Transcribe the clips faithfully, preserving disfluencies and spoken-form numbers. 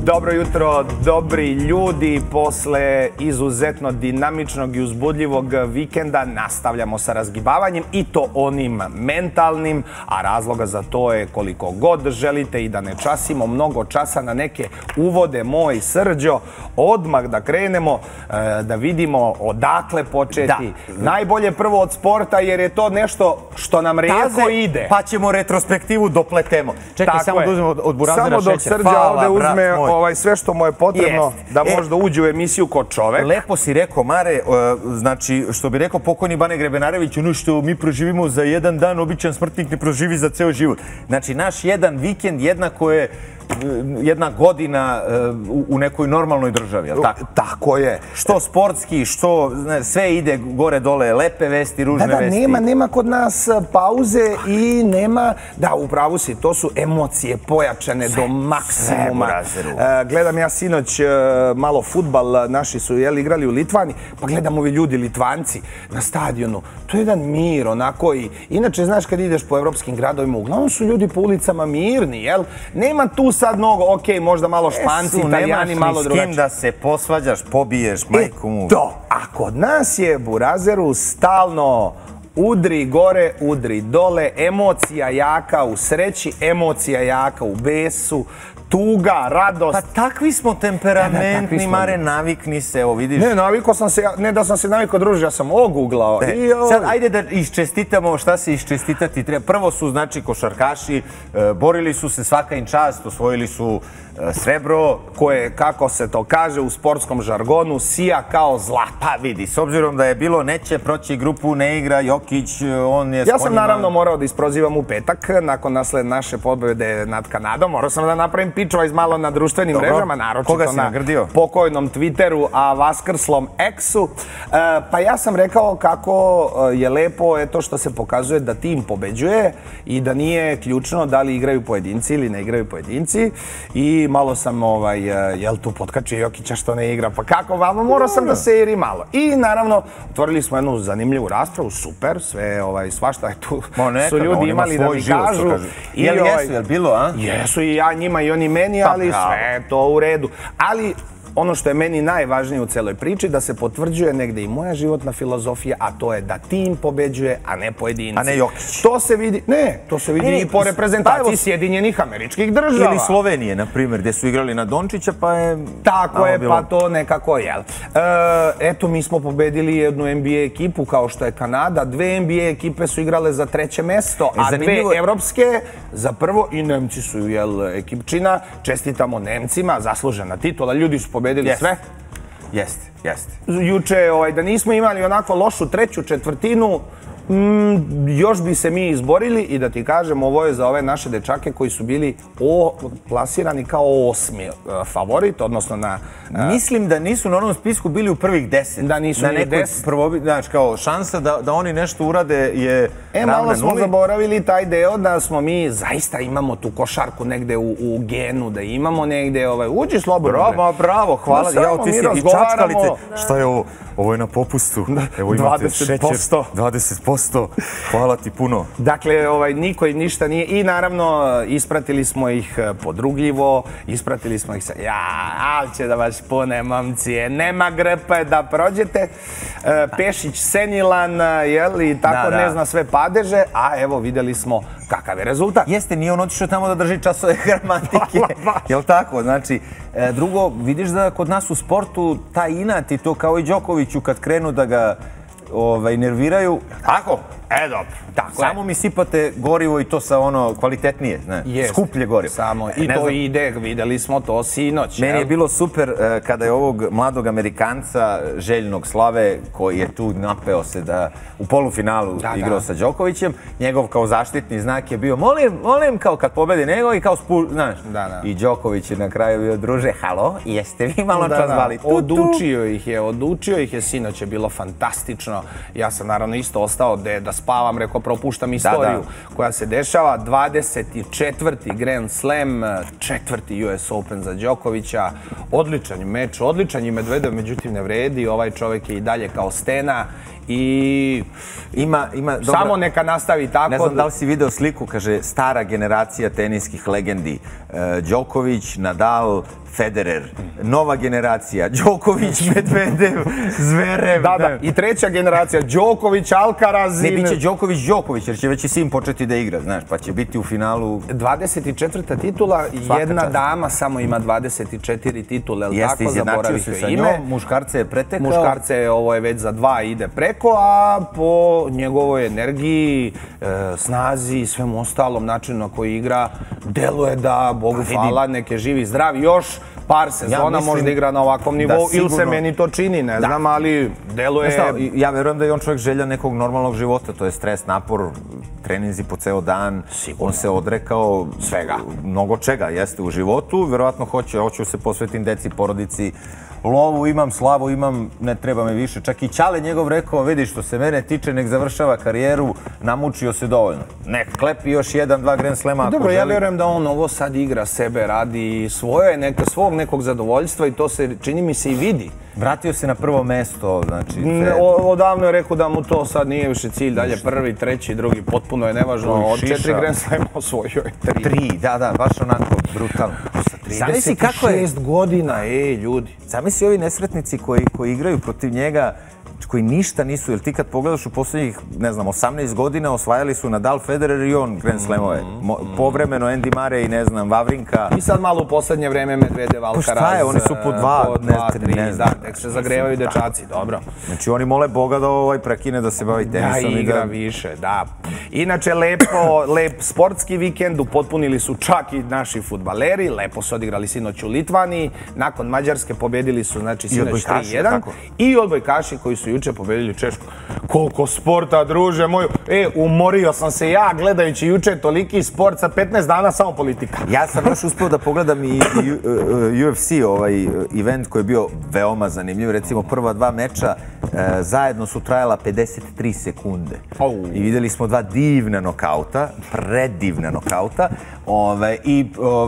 Dobro jutro, dobri ljudi. Posle izuzetno dinamičnog i uzbudljivog vikenda nastavljamo sa razgibavanjem i to onim mentalnim, a razloga za to je koliko god želite i da ne časimo mnogo časa na neke uvode, moj Srđo. Odmah da krenemo, da vidimo odakle početi. Najbolje prvo od sporta jer je to nešto što nam rijetko ide. Pa ćemo retrospektivu dopletemo. Čekaj, samo da uzmemo od burazera šećer. Samo dok Srđa ovde uzme sve što mu je potrebno da možda uđe u emisiju kod čovek. Lepo si rekao, Mare, znači, što bi rekao pokojni Bane Grebenarević, ono što mi proživimo za jedan dan, običan smrtnik ne proživi za ceo život. Znači, naš jedan vikend jednako je jedna godina u nekoj normalnoj državi, je li tako? Tako je. Što sportski, što sve ide gore dole, lepe vesti, ružne vesti. Da, da, nema, nema kod nas pauze i nema, da, upravo si, to su emocije pojačane do maksimuma. Gledam ja sinoć malo fudbal, naši su jeli igrali u Litvani, pa gledam ovi ljudi Litvanci na stadionu. To je jedan mir, onako i inače, znaš, kad ideš po evropskim gradovima, uglavnom su ljudi po ulicama mirni, jel? Nema tu sad mnogo, okej, možda malo Španci, Italijani, malo drugačije. Nemaš ni s kim da se posvađaš, pobiješ, majku mu. To, a kod nas je burazeru stalno udri gore, udri dole, emocija jaka u sreći, emocija jaka u besu, tuga, radost. Pa takvi smo temperamentni, Mare, navikni se, evo vidiš. Ne, navikao sam se, ne da sam se navikao druži, ja sam oguglao. Sad, ajde da iščestitamo šta se iščestitati treba. Prvo su, znači, košarkaši, borili su se svaka im čast, osvojili su srebro, koje, kako se to kaže u sportskom žargonu, sija kao zlata. Pa vidi, s obzirom da je bilo neće proći grupu, ne igra, Jokić, on je s konjima. Ja sam naravno morao da isprozivam u petak, nakon nasled naše pobjede nad Kanadom, morao sam da napravim pičova iz malo na društvenim mrežama, naročito na pokojnom Twitteru, a vaskrslom X-u. Pa ja sam rekao kako je lepo eto što se pokazuje da tim pobeđuje i da nije ključno da li igraju pojedinci ili ne igraju pojedinci. I malo sam, jel tu potkačio Jokića što ne igra, pa kako vama, morao sam da se iri malo. I naravno, otvorili smo jednu zanimljivu raspravu, super, sve, svašta je tu su ljudi imali da mi kažu. Jel jesu, jel bilo, a? Jesu i ja njima i oni meni, ali sve je to u redu. Ali ono što je meni najvažnije u celoj priči, da se potvrđuje negde i moja životna filozofija, a to je da tim pobeđuje, a ne pojedinci. A ne Jokić. To se vidi, ne, to se vidi i po reprezentaciji Sjedinjenih Američkih Država. Ili Slovenije, na primjer, gde su igrali na Dončića, pa je... Tako je, pa to nekako, jel? Eto, mi smo pobedili jednu N B A ekipu, kao što je Kanada. Dve N B A ekipe su igrale za treće mesto, a dve evropske za prvo, i Nemci su, jel, ekipčina. Čestitamo Nemcima, zaslužena titula, ljudi su pobedili sve. Jeste, jeste. Juče, da nismo imali onako lošu treću četvrtinu, još bi se mi izborili i da ti kažem, ovo je za ove naše dečake koji su bili plasirani kao osmi favorit, odnosno na... Mislim da nisu na onom spisku bili u prvih deset. Da nisu ni deset. Znači, kao šansa da oni nešto urade je ravna nuli. E, malo smo zaboravili taj deo da smo mi zaista imamo tu košarku negde u genu, da imamo negde, uđi slobodno. Bravo, bravo, hvala. Ja, ti si i čačkalice. Šta je ovo? Ovo je na popustu. Evo imate šećer. dvadeset posto. Hvala ti puno. Dakle, niko i ništa nije. I naravno, ispratili smo ih podrugljivo, ispratili smo ih sa, ja, ali će da vas pune, momci, nema grepe da prođete. Pešić senilan, jel, i tako ne zna sve padeže, a evo, videli smo kakav je rezultat. Jeste, nije on otišao tamo da drži časove gramatike. Jel' tako? Znači, drugo, vidiš da kod nas u sportu ta inat i to kao i Đokoviću kad krenu da ga nerviraju. Tako? E, dobro. Samo mi sipate gorivo i to sa ono kvalitetnije, skuplje gorivo. Samo, i to ide, videli smo to sinoć. Meni je bilo super kada je ovog mladog Amerikanca, željnog Slave, koji je tu napeo se da u polufinalu igrao sa Đokovićem, njegov kao zaštitni znak je bio, molim, molim, kao kad pobedi nego i kao spu, znaš. I Đoković je na kraju bio, druže, halo, jeste vi malo čas zvali? Odučio ih je, odučio ih je, sinoć je bilo fantastično. Ja sam naravno isto ostao da spavam, rekao, propuštam istoriju koja se dešava. dvadeset četvrti Grand Slam, četvrti U S Open za Đokovića. Odličan meč, odličan i Medvedev, međutim ne vredi. Ovaj čovjek je i dalje kao stena i samo neka nastavi tako. Ne znam da li si video sliku, kaže stara generacija teniskih legendi. Đoković, Nadal, Federer, nova generacija, Đoković, Medvedev, Zverev. Da, da, i treća generacija, Đoković, Alcaraz. Ne, bit će Đoković, Đoković, jer će već i sin početi da igra, znaš, pa će biti u finalu... dvadeset četvrta titula, jedna dama samo ima dvadeset četiri titule, ali tako, zaboravih joj ime. Muškarce je pretekao. Muškarce je, ovo je već za dva ide preko, a po njegovoj energiji, snazi i svemu ostalom načinu na koji igra, deluje da, Bogu hvala, neke živi zdravi još par sezona možda igra na ovakvom nivou, ili se meni to čini, ne znam, ali deluje... Ja verujem da je on čovjek želja nekog normalnog života, to je stres, napor, treninzi po ceo dan, on se odrekao svega, mnogo čega jeste u životu, verovatno hoće, hoću se posvetim deci, porodici, lovu imam, slavu imam, ne treba me više. Čak i Ćale njegov rekao, vidi što se mene tiče, nek završava karijeru, namučio se dovoljno. Nek klepi još jedan, dva Grand Slema ako želi. Dobro, ja vjerujem da on ovo sad igra sebe, radi svoje, svog nekog zadovoljstva i to se, čini mi se, i vidi. Vratio se na prvo mesto, znači... Odavno je rekao da mu to sad nije više cilj, dalje prvi, treći, drugi, potpuno je nevažno. Od četiri Grand Slema osvojio je tri. Tri, da, da, baš onako, brutalno. trideset šest godina, ej, ljudi. Zamisli ovi nesretnici koji igraju protiv njega, koji ništa nisu, jer ti kad pogledaš u posljednjih, ne znam, osamnaest godina osvajali su Nadal, Federer i on Grand Slamove. Povremeno Andy Murray, ne znam, Wawrinka. I sad malo u posljednje vreme Medvedev, Alcaraz. Pa šta je, oni su po dva, ne znam. Nek se zagrevaju dečaci, dobro. Znači oni mole Boga da ovaj prekine da se bavi tenisom. Da igra više, da. Inače, lepo, lep sportski vikend, upotpunili su čak i naši fudbaleri, lepo su odigrali sinoć u Litvaniji, nakon Mađarske pobjedili su, znači, sinoć tri jedan. I odbojkaši koji su juče pobedili Češku. Koliko sporta, druže moju. E, umorio sam se ja gledajući juče toliki sport, sa petnaest dana samo politika. Ja sam još uspio da pogledam i U F C, ovaj event koji je bio veoma zanimljiv. Recimo, prva dva meča zajedno su trajala pedeset tri sekunde. I vidjeli smo dva divna nokauta, predivna nokauta. I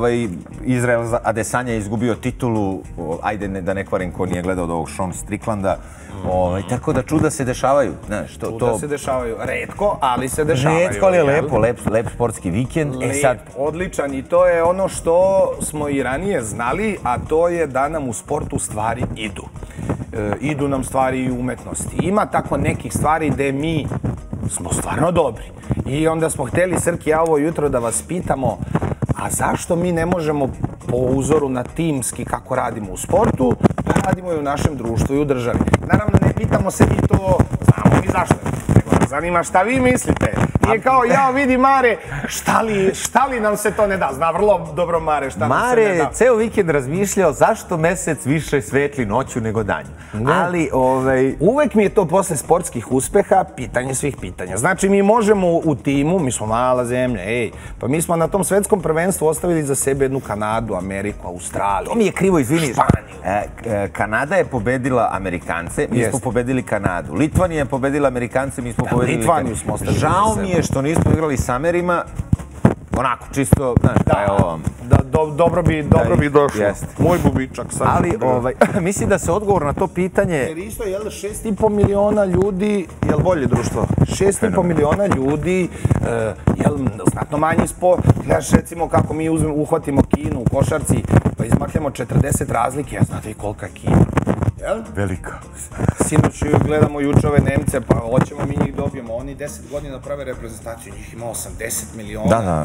Izrael Adesanya je izgubio titulu, ajde da ne kvarim ko nije gledao od ovog Sean Stricklanda. Tako da čuda se dešavaju. Čuda se dešavaju. Retko, ali se dešavaju. Retko, ali je lepo, lep sportski vikend. Lep, odličan, i to je ono što smo i ranije znali, a to je da nam u sportu stvari idu. Idu nam stvari i umetnosti. Ima tako nekih stvari gde mi smo stvarno dobri. I onda smo hteli, Srki, ja ovo jutro da vas pitamo, a zašto mi ne možemo po uzoru na timski kako radimo u sportu, da radimo i u našem društvu i u državi. Naravno, ne pitamo se mi to, znamo mi zašto, nego nas zanima šta vi mislite. Nije kao, ja vidi Mare, šta li nam se to ne da? Zna vrlo dobro Mare šta nam se ne da. Mare je ceo vikend razmišljao zašto mesec više svetli noću nego danju. Ali, ovaj... Uvek mi je to posle sportskih uspeha pitanje svih pitanja. Znači, mi možemo u timu, mi smo mala zemlja, ej, pa mi smo na tom svetskom prvenstvu ostavili za sebe jednu Kanadu, Ameriku, Australiju. To mi je krivo, izvini. Kanada je pobedila Amerikance, mi smo pobedili Kanadu. Litvanija je pobedila Amerikance, mi smo pobedili Litvaniju smo ostavili. Žao mi je što nismo igrali s Amerima, onako, čisto, znaš, šta je ovo? Dobro bi došlo. Moj bubičak sad. Ali, mislim da se odgovor na to pitanje... Jer isto, jel, šest i po miliona ljudi, jel bolje društvo? Šest i po miliona ljudi, jel, znatno manji sport. Gledaš, recimo, kako mi uhvatimo Kinu u košarci, pa izmakljamo četrdeset razlike, ja znate i kolika je Kina. Velika. Sinoć gledamo juče ove Nemce, pa hoćemo mi njih dobijemo. Oni deset godina prave reprezentaciju, njih ima osamdeset miliona. Da, da.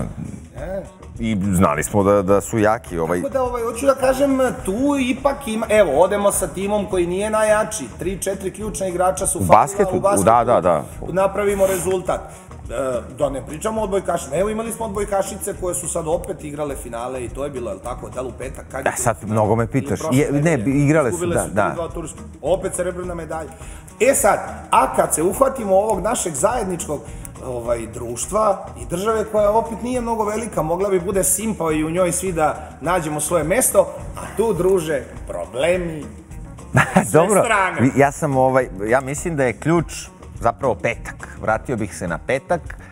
I znali smo da su jaki. Tako da, hoću da kažem, tu ipak ima, evo, odemo sa timom koji nije najjači. Tri, četiri ključna igrača su falila u basketu. Da, da, da. Napravimo rezultat. Da ne pričamo o odbojkašima. Evo, imali smo odbojkašice koje su sad opet igrale finale i to je bilo, je li tako, da li u petak? Da, sad mnogo me pitaš. Ne, igrale su, da, da. Opet srebrna medalja. E sad, a kad se uhvatimo ovog našeg zajedničkog društva i države koja opet nije mnogo velika, mogla bi bude simpa i u njoj svi da nađemo svoje mesto, a tu, druže, problemi sve strane. Ja sam, ja mislim da je ključ zapravo petak. Vratio bih se na petak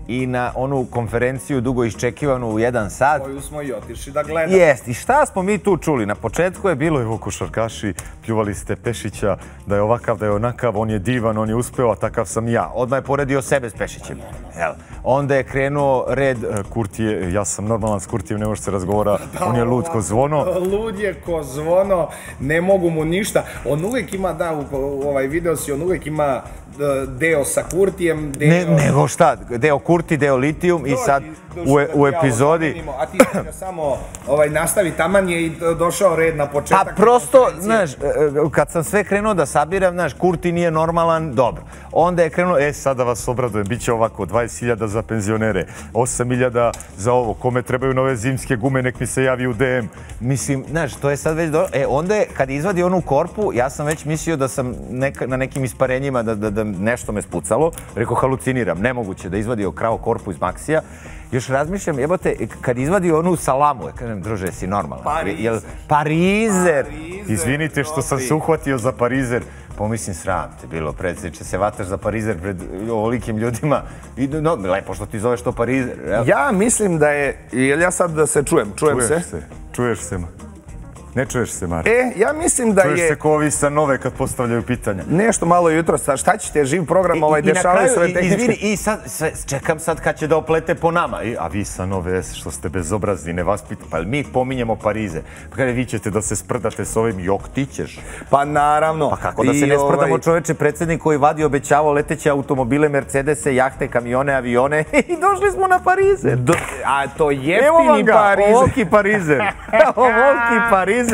i na onu konferenciju dugo iščekivanu u jedan sat. Koju smo i otišli da gledamo. Jest, i šta smo mi tu čuli? Na početku je bilo, evo košarkaši, pljuvali ste Pešića, da je ovakav, da je onakav, on je divan, on je uspeo, a takav sam ja. Odmah je poredio sebe s Pešićem. Onda je krenuo red, Kurtije, ja sam normalan s Kurtijem, ne može se razgovara, on je lud ko zvono. Lud je ko zvono, ne mogu mu ništa. On uvijek ima, da, ovaj video si, on uvijek ima deo sa Kurtijem, deo... Nego šta, deo Kurti, deo Litijum i sad u epizodi... A ti ga samo nastavi, taman je i došao red na početak. A prosto, znaš, kad sam sve krenuo da sabiram, znaš, Kurti nije normalan, dobro. Onda je krenuo, e, sada vas obradujem, bit će ovako, dvadeset hiljada za penzionere, osam hiljada za ovo, kome trebaju nove zimske gume, nek mi se javi u de em. Mislim, znaš, to je sad već dobro. E, onda je, kad izvadi onu korpu, ja sam već mislio da sam na nekim isparenjima, da nešto me spucalo. Rekao, haluciniram, nemoguće da izvadio krao korpu iz Maksija. Još razmišljam, jebote, kad izvadio onu salamu, ja kažem, druže, si normalan. Parizer. Parizer! Izvinite što sam se uhvatio za Parizer. Pomislim, sram te bilo, predsjedniče, se vataš za Parizer pred ovolikim ljudima. Lepo što ti zoveš to Parizer. Ja mislim da je, jel ja sad da se čujem, čujem se? Čuješ se, čuješ se. Ne čuješ se, Mare. E, ja mislim da je... Čuješ se ko ovi sa Nove kad postavljaju pitanja. Nešto malo jutro, sad šta ćete, živ program, ovaj, dešavaju sve tehničke... Izvini, i sad, čekam sad kad će da oplete po nama. A vi sa Nove, što ste bezobrazni, ne vas pitam, pa mi pominjemo Parize. Pa kada vi ćete da se sprdate s ovim, jok, ti ćeš. Pa naravno. Pa kako da se ne sprdamo, čoveče, predsjednik koji vadi obećavao leteće automobile, Mercedese, jahte, kamione, avione i došli smo na Parizer. A to jeftini Parizer. Ovoliki Parizer. Ovoliki Parizer.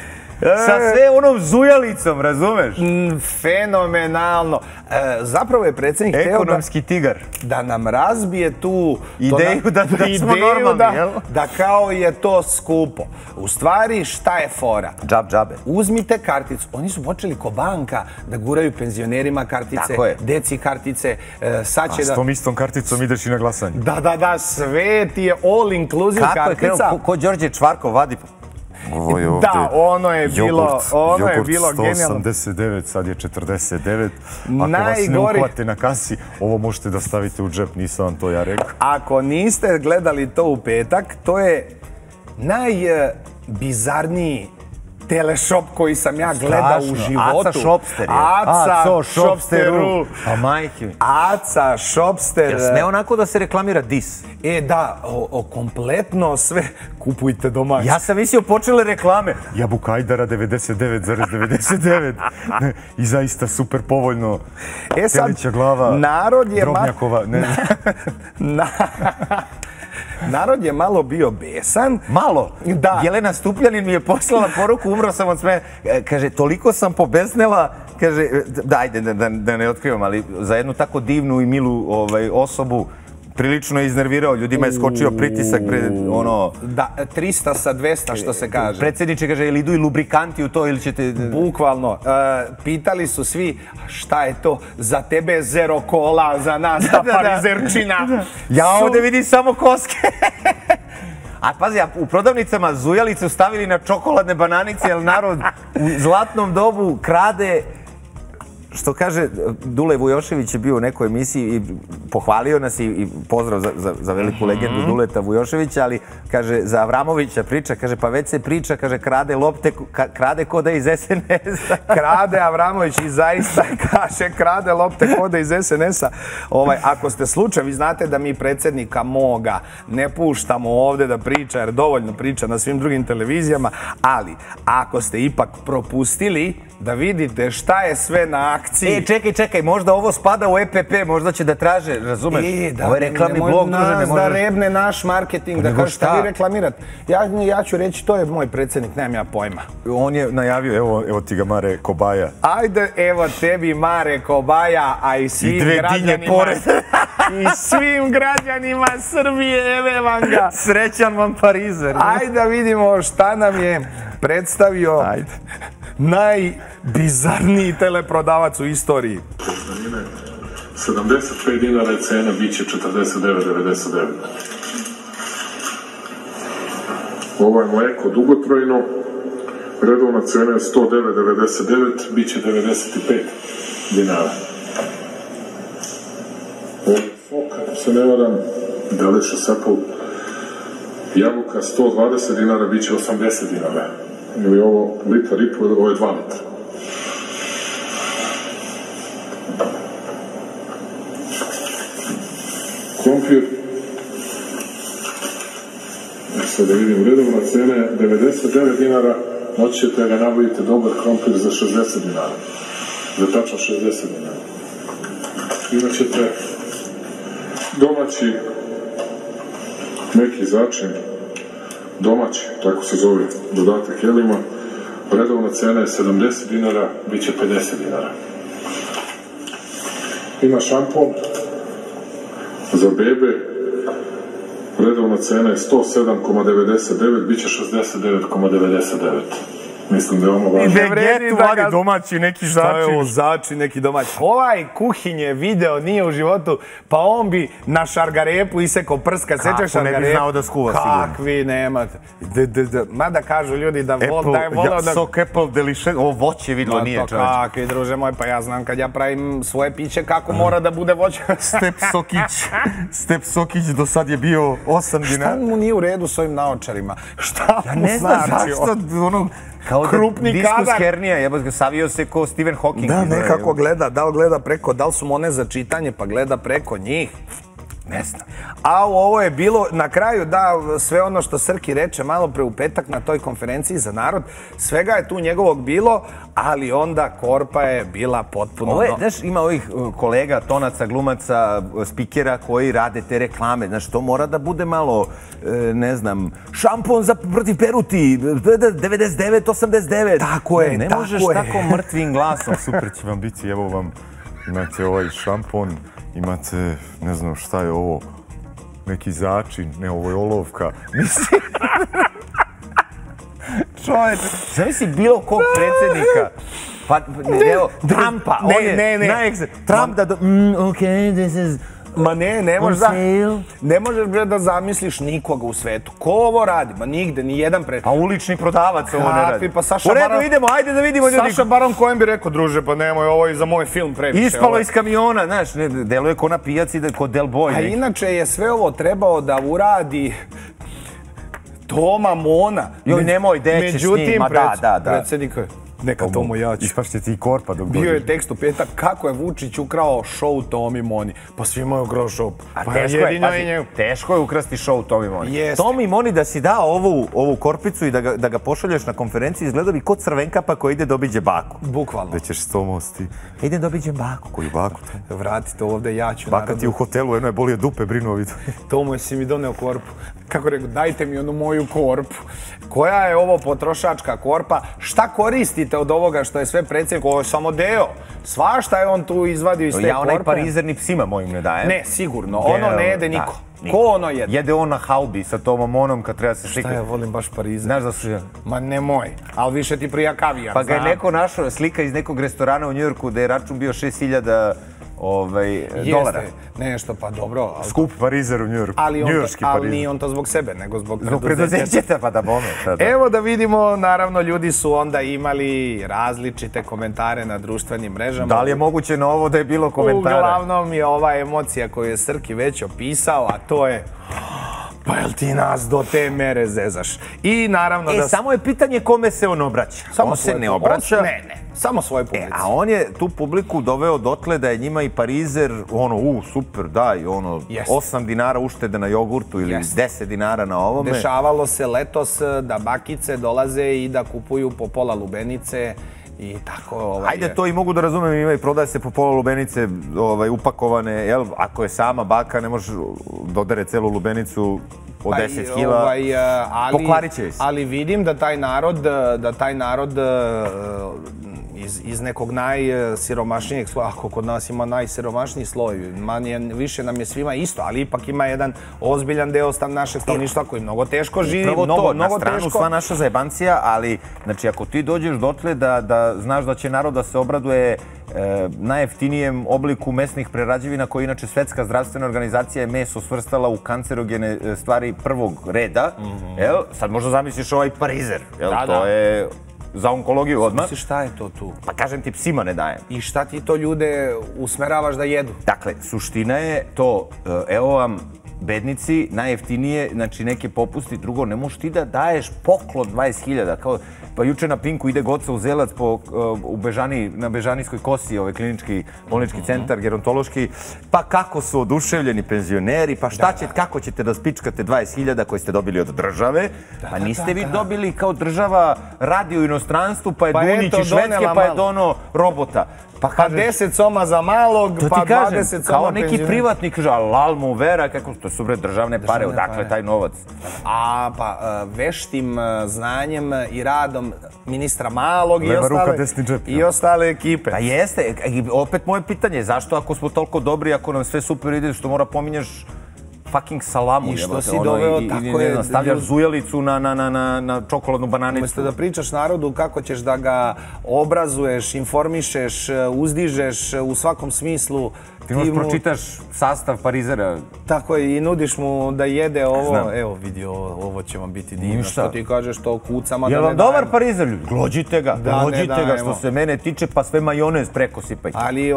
Sa sve onom zujalicom, razumeš? Fenomenalno. Zapravo je predsjednik teo ekonomski tigar. Da nam razbije tu ideju da smo normalni, jel? Da kao je to skupo. U stvari, šta je fora? Džab džabe. Uzmite karticu. Oni su počeli ko banka da guraju penzionerima kartice, deci kartice. A s tom istom karticom ideš i na glasanje. Da, da, da, sve ti je all inclusive kartica. Kako je, ko Đorđe Čvarkov vadi... Da, ono je bilo, ono je bilo genijalno. Jogurt sto osamdeset devet, sad je četrdeset devet. Ako vas ne uhvate na kasi, ovo možete da stavite u džep, nisam vam to ja rekao. Ako niste gledali to u petak, to je najbizarniji teleshop koji sam ja gledao u životu. Aca Šopster. Aca Šopsteru. Pa majke. Aca Šopster. Jel sme onako da se reklamira dis? E da, kompletno sve kupujte domaće. Ja sam mislio počele reklame. Jabuka Ajdara devedeset devet zarez devedeset devet. I zaista super povoljno. E sad, narod je... Drobnjakova. Narod je malo bio besan. Malo? Da. Jelena Stupljanin mi je poslala poruku, umro sam od smeha. Kaže, toliko sam pobesnela, kaže, da, ajde, da ne otkrivam, ali za jednu tako divnu i milu osobu prilično je iznervirao, ljudima je skočio pritisak pred ono... Da, trista sa dvesta, što se kaže. Predsjedniče kaže, ili idu i lubrikanti u to ili ćete... Bukvalno. Pitali su svi šta je to za tebe zero kola, za nas ta parizerčina. Ja ovdje vidim samo koske. A pazi, u prodavnicama zujalicu stavili na čokoladne bananice, jer narod u zlatnom dobu krade... Što kaže, Dule Vujošević je bio u nekoj emisiji i pohvalio nas i pozdrav za veliku legendu Duleta Vujoševića, ali kaže, za Avramovića priča, kaže, pa već se priča, kaže, krade lopte, krade koda iz es en es-a. Krade Avramović i zaista kaže, krade lopte koda iz es en es-a. Ako ste slučaj, vi znate da mi predsjednika moga ne puštamo ovde da priča, jer dovoljno priča na svim drugim televizijama, ali ako ste ipak propustili da vidite šta je sve na akciji. E, čekaj, čekaj, možda ovo spada u e pe pe, možda će da traže, razumeš? Ovo je reklamni blog, druže, ne možeš... Da rebne naš marketing, da kaže šta vi reklamirate. Ja ću reći, to je moj predsjednik, nemam ja pojma. On je najavio, evo ti ga Mare Kobaja. Ajde, evo tebi Mare Kobaja, a i svim građanima... I svim građanima Srbije, evo vam ga. Srećan vam Parizer. Ajde da vidimo šta nam je predstavio najbizarniji teleprodavac u istoriji. sedamdeset pet dinara je cena, bit će četrdeset devet devedeset devet. Ovo je mleko dugotrajno, redovna cena je sto devet devedeset devet, bit će devedeset pet dinara. Ovo je foka ako se ne varam, Delicious Apple. Jabuka sto dvadeset dinara, bit će osamdeset dinara. Ili ovo litar i pol, ovo je dva litra. Krompir. Sada da vidim, redovna cena je devedeset devet dinara, moći ćete ga nabaviti dobar krompir za šezdeset dinara. Za tačno šezdeset dinara. Imaćete domaći meki začin, domaći, tako se zove, dodatak jelima. Redovna cena je sedamdeset dinara, bit će pedeset dinara. Ima šampon za bebe. Redovna cena je sto sedam zarez devedeset devet, bit će šezdeset devet zarez devedeset devet. Mislim da je ono važno. I vegetu, ali domaći neki začin. Šta je ovo začin, neki domaći? Ovaj kuhinje video nije u životu, pa on bi na šargarepu isekao prska, sećaš šargarepu? Kako ne bi znao da skuva sigurno. Kakvi nemate. Mada kažu ljudi da je volao da... Sok Apple Delicious, ovo voće vidlo nije čovječ. Kakvi, druže moj, pa ja znam kad ja pravim svoje piće kako mora da bude voće. Step Sokić, Step Sokić do sad je bio osam dinara. Šta mu nije u redu s ovim naočarima? Šta mu znači? Ja ne znam zašto, ono... Kao krupni da diskus hernija, jebaz ga, savio se ko Stephen Hawking. Da, nekako gleda, da li gleda preko, da li su one za čitanje, pa gleda preko njih. Ne znam. A ovo je bilo, na kraju, da, sve ono što Srki reče malo pre u petak na toj konferenciji za narod, svega je tu njegovog bilo, ali onda korpa je bila potpuno... Ovo je, znaš, ima ovih kolega, tonaca, glumaca, spikera koji rade te reklame, znaš, to mora da bude malo, ne znam, šampon za protiv peruti, devedeset devet osamdeset devet. Tako je, ne tako možeš je. tako mrtvim glasom. Super će vam biti, evo vam, imate ovaj šampon, imate, ne znam šta je ovo, neki začin, ne, ovo je olovka. Mislim... Čovječ, zamisli bilo kog predsjednika. Pa, evo, Trumpa, on je najekse... Trump da do... Ok, this is... Ma ne, ne možeš da... Ne možeš da zamisliš nikoga u svetu. Ko ovo radi? Ma nigde, ni jedan predsjednik. Pa ulični prodavac ovo ne radi. Pa Saša Baron... U redu, idemo, ajde da vidimo ljudi. Saša Baron Cohen bi rekao, druže, pa nemoj, ovo je za moj film previše. Ispalo iz kamiona, znaš, deluje ko na pijaci, ko Del Boy. A inače je sve ovo trebao da uradi... Toma Mona. Joj, nemoj, deće s njim, ma da, da, da. Predsjednik je, neka Tomo ja ću. Ispašće ti i korpa dok dođeš. Bio je tekst u petak, kako je Vučić ukrao show Tomi Moni. Pa svima je ukrao show. A teško je, pazi, teško je ukrasti show Tomi Moni. Tomi Moni da si dao ovu korpicu i da ga pošalješ na konferenciji, izgleda bi kod Crvenkapa koji ide dobiđe baku. Bukvalno. Da ćeš s Tomosti. Ide dobiđe baku. Koju baku? Vratite ovdje, ja ću. Baka ti u hotelu, jedno je bolije dupe, brinu ovi. Tomo, si mi doneo korpu. Kako rekao, dajte mi onu moju korpu. Koja je ovo potrošačka korpa? Šta koristite od ovoga što je sve predsjednik? Ovo je samo deo. Svašta je on tu izvadio iz te korpe. Ja onaj parizer ni psima mojim ne dajem. Ne, sigurno. Ono ne jede niko. Ko ono jede? Jede on na haubi sa Tomom Onom kad treba se slikati. Šta ja volim baš parizer? Znaš da su... Ma nemoj, ali više ti prija kavijar. Pa ga je neko našao slika iz nekog restorana u Njujorku da je račun bio šest hiljada dolara. Jeste, nešto, pa dobro. Skup parizer u Njujorku. Ali nije on to zbog sebe, nego zbog preduzećeta. Pa da bome. Evo da vidimo, naravno, ljudi su onda imali različite komentare na društvenim mrežama. Da li je moguće na ovo da je bilo komentara? Uglavnom je ova emocija koju je Srki već opisao, a to je... Pa jel ti nas do te mere zezaš? I naravno da... E, samo je pitanje kome se on obraća. On se ne obraća. Ne, ne, samo svoje publici. A on je tu publiku doveo dotle da je njima i parizer, ono, u, super, daj, ono, osam dinara uštede na jogurtu ili deset dinara na ovome. Dešavalo se letos da bakice dolaze i da kupuju po pola lubenice i tako... Ajde, to i mogu da razumem, ima i prodaje se po pola lubenice upakovane, jel, ako je sama baka, ne može dodare celu lubenicu od deset kila, pokvarit će se. Ali vidim da taj narod, da taj narod iz nekog najsiromašnijeg sloja, ako kod nas ima najsiromašniji sloj, više nam je svima isto, ali ipak ima jedan ozbiljan deo našeg stanovništva koji mnogo teško živi. Prvo to, na stranu sva naša zajebancija, ali znači ako ti dođeš dotle da znaš da će narod da se obraduje najjeftinijem obliku mesnih prerađevina koji inače Svetska zdravstvena organizacija je meso svrstala u kancerogene stvari prvog reda, sad možda zamisliš ovaj parizer, to je za onkologiju odmah. Misliš šta je to tu? Pa kažem ti, psima ne dajem. I šta ti to ljude usmeravaš da jedu? Dakle, suština je to, evo vam bednici, najjeftinije, znači neke popusti, drugo, ne možeš ti da daješ poklon dvadeset hiljada, kao, pa juče na Pinku ide Goca Uzelac po, u Bežani, na Bežanijskoj kosi, ovaj klinički bolnički centar, gerontološki, pa kako su oduševljeni penzioneri, pa šta će, kako ćete da spičkate dvadeset hiljada koje ste dobili od države, pa niste vi dobili kao država radi u inostranstvu, pa je Dunjić iz Švedske, pa je dono robota. Pa deset soma za malog, pa dvadeset soma kao neki privatnik, kaže, alal mu vera, kako to su bre državne pare, odakle taj novac? A, pa veštim znanjem i radom ministra Malog i ostale ekipe. Pa jeste, opet moje pitanje, zašto ako smo toliko dobri, ako nam sve super ide, što mora pominjaš fucking salamu. I što si doveo, tako je. Stavljaš zujelicu na čokoladnu bananicu. Umesto da pričaš narodu kako ćeš da ga obrazuješ, informišeš, uzdižeš u svakom smislu. Ti možeš pročitaš sastav Parizera. Tako je, i nudiš mu da jede ovo. Evo vidi, ovo će vam biti divno. Što ti kažeš, to kucama da ne dajem. Je vam dobar Parizer, ljudi? Glođite ga, glođite ga što se mene tiče, pa sve majonez preko sipajte. Ali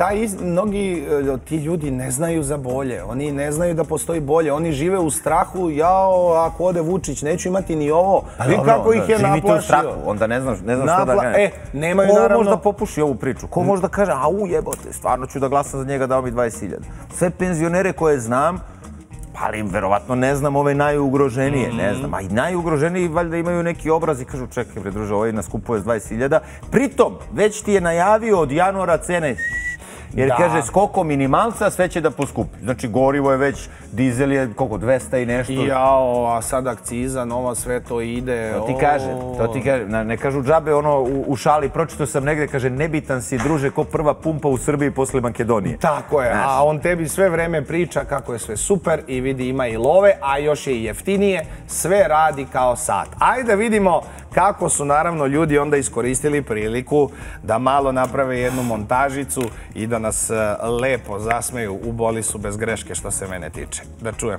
mnogi ti ljudi ne znaju za bolje. Oni ne znaju da postoji bolje. Oni žive u strahu, jao, ako ode Vučić, neću imati ni ovo. Vi kako ih je naplašio. Živite u strahu, onda ne znam šta da gledam. E, nemaju naravno... Ko može da popuši ovu priču? Ko može da kaže, au jebote, stvarno ću da glasam za njega, dao mi dvadeset hiljada. Sve penzionere koje znam, ali verovatno ne znam ove najugroženije, ne znam. A i najugroženiji valjda imaju neki obraz i kažu, čekaj bre druže, ovaj nas kupuje s dvadeset hiljada. Pritom, već ti je najavio od januara cene, jer kaže skoko minimalca, sve će da poskupi. Znači gorivo je već, dizel je koliko, dvesta i nešto. Jao, a sad akciza, nova, sve to ide. To ti kaže, to ti kaže. Ne kažu džabe ono u šali, pročito sam negde, kaže nebitan si druže ko prva pumpa u Srbiji posle Makedonije. Tako je, a on tebi sve vreme priča kako je sve super i vidi ima i love, a još je i jeftinije, sve radi kao sat. Ajde vidimo kako su naravno ljudi onda iskoristili priliku da malo naprave jednu montažicu i da nas lepo zasmeju u Boli su bez greške što se mene tiče. Da čujemo.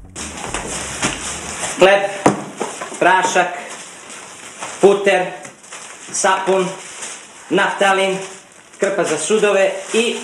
Hleb, prašak, puter, sapun, naftalin, krpa za sudove i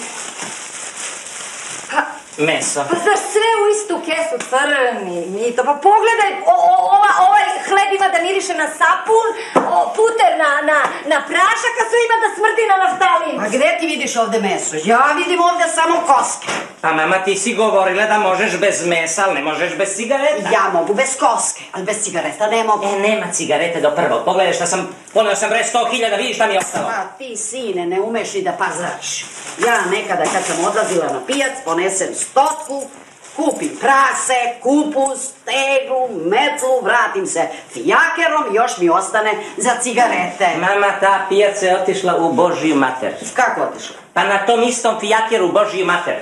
meso. Pa zar sve u istu kesu, crni Mito? Pa pogledaj, ovaj hleb ima da miriše na sapun, puter na prašak, a sve ima da smrdi na naftalin. A gde ti vidiš ovde meso? Ja vidim ovde samo koske. Pa mama, ti si govorila da možeš bez mesa, ali ne možeš bez cigareta. Ja mogu bez koske, ali bez cigareta ne mogu. E, nema cigarete do prvog. Pogledaj šta sam, poneo sam bre sto hiljada, vidiš šta mi je ostalo. Pa ti, sine, ne umeš ni da pazaraš. Ja nekada kad sam odlazila na pijac, ponesem stotku, kupim prase, kupus, teglu, metlu, vratim se fijakerom i još mi ostane za cigarete. Mama, ta pijac je otišla u Božiju mater. Kako otišla? Pa na tom istom fijakeru u Božiju mater.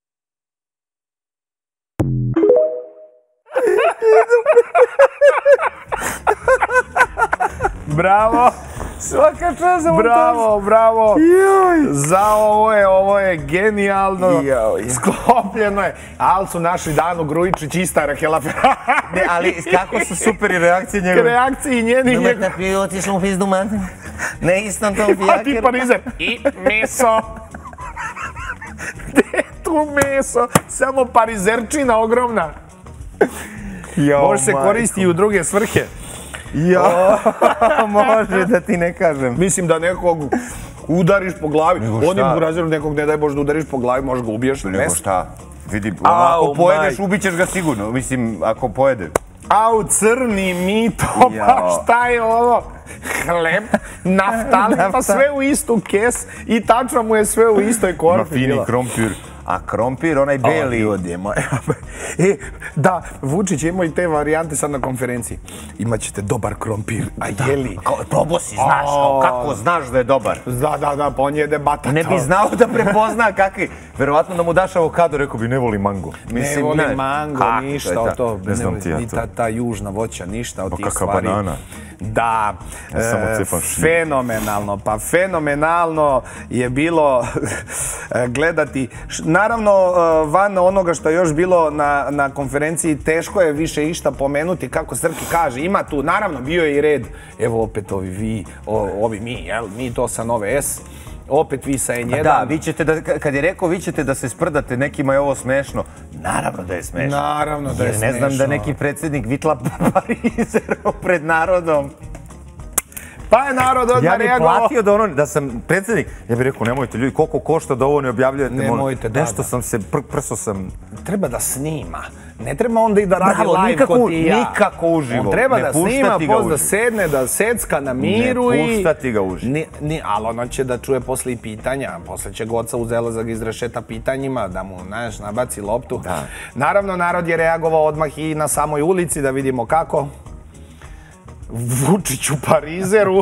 Bravo! Svaka čast za montaž. Bravo, bravo. Za ovo je, ovo je genijalno. Sklopljeno je. Ali su našli Danu Grujičić i Stara Helafera. Ne, ali kako su super i reakcije njegove. Reakcije njeni. Dobar tako je otišla u pizdu mater. Ne istom tom fijakeru. A ti Parizer. I meso. Gde je tu meso? Samo parizerčina ogromna. Može se koristiti i u druge svrhe. Ja, može da ti ne kažem. Mislim da nekog udariš po glavi. Onim burazerom nekog ne daj Bože da udariš po glavi, možeš ga ubiješ. Nego šta? Vidi, ako pojedeš, ubićeš ga sigurno. Mislim, ako pojede. Au, crni Mito, pa šta je ovo? Hleb, naftalin, pa sve u istu kes i tačno mu je sve u istoj korpi. Ima fini krompir. A krompir, onaj beli. E, da, Vučić ima i te varijante sad na konferenciji. Imaćete dobar krompir, a jeli? Probo si, znaš, kako znaš da je dobar? Da, da, da, pa on jede batata. Ne bi znao da prepozna kakvi. Verovatno da mu daš avokado, rekao bi ne voli mango. Ne voli mango, ništa od to. Ni ta južna voća, ništa od tih stvari. Kakva banana. da fenomenalno, pa fenomenalno je bilo gledati. Naravno, van onoga što je još bilo na konferenciji, teško je više išta pomenuti, kako Srki kaže, ima tu, naravno, bio je i red, evo opet ovi vi, ovi mi, jel, mi to sa Nove S, opet vi sa N jedan. Da, vi ćete da, kad je rekao vi ćete da se sprdate, nekima je ovo smešno. Naravno da je smešno. Naravno da je smešno. Jer ne znam da neki predsjednik vitla parizeru pred narodom. Pa je narod odmah reagovao. Ja bih platio da ono, da sam predsjednik, ja bih rekao, nemojte ljudi, koliko košta da ovo ne objavljujete. Nemojte, da. Nešto sam se, prso sam... Treba da snima. Ne treba onda i da radi live kod ti ja. Nikako uživo. On treba da snima, post da sedne, da secka na miru i... Ne puštati ga uživo. Ali ono će da čuje posle i pitanja. Posle će Goca uzela za ga izrešeta pitanjima, da mu, znaš, nabaci loptu. Naravno, narod je reagovao odmah i na samoj ulici, da vidimo kako. Vučić u Parizeru.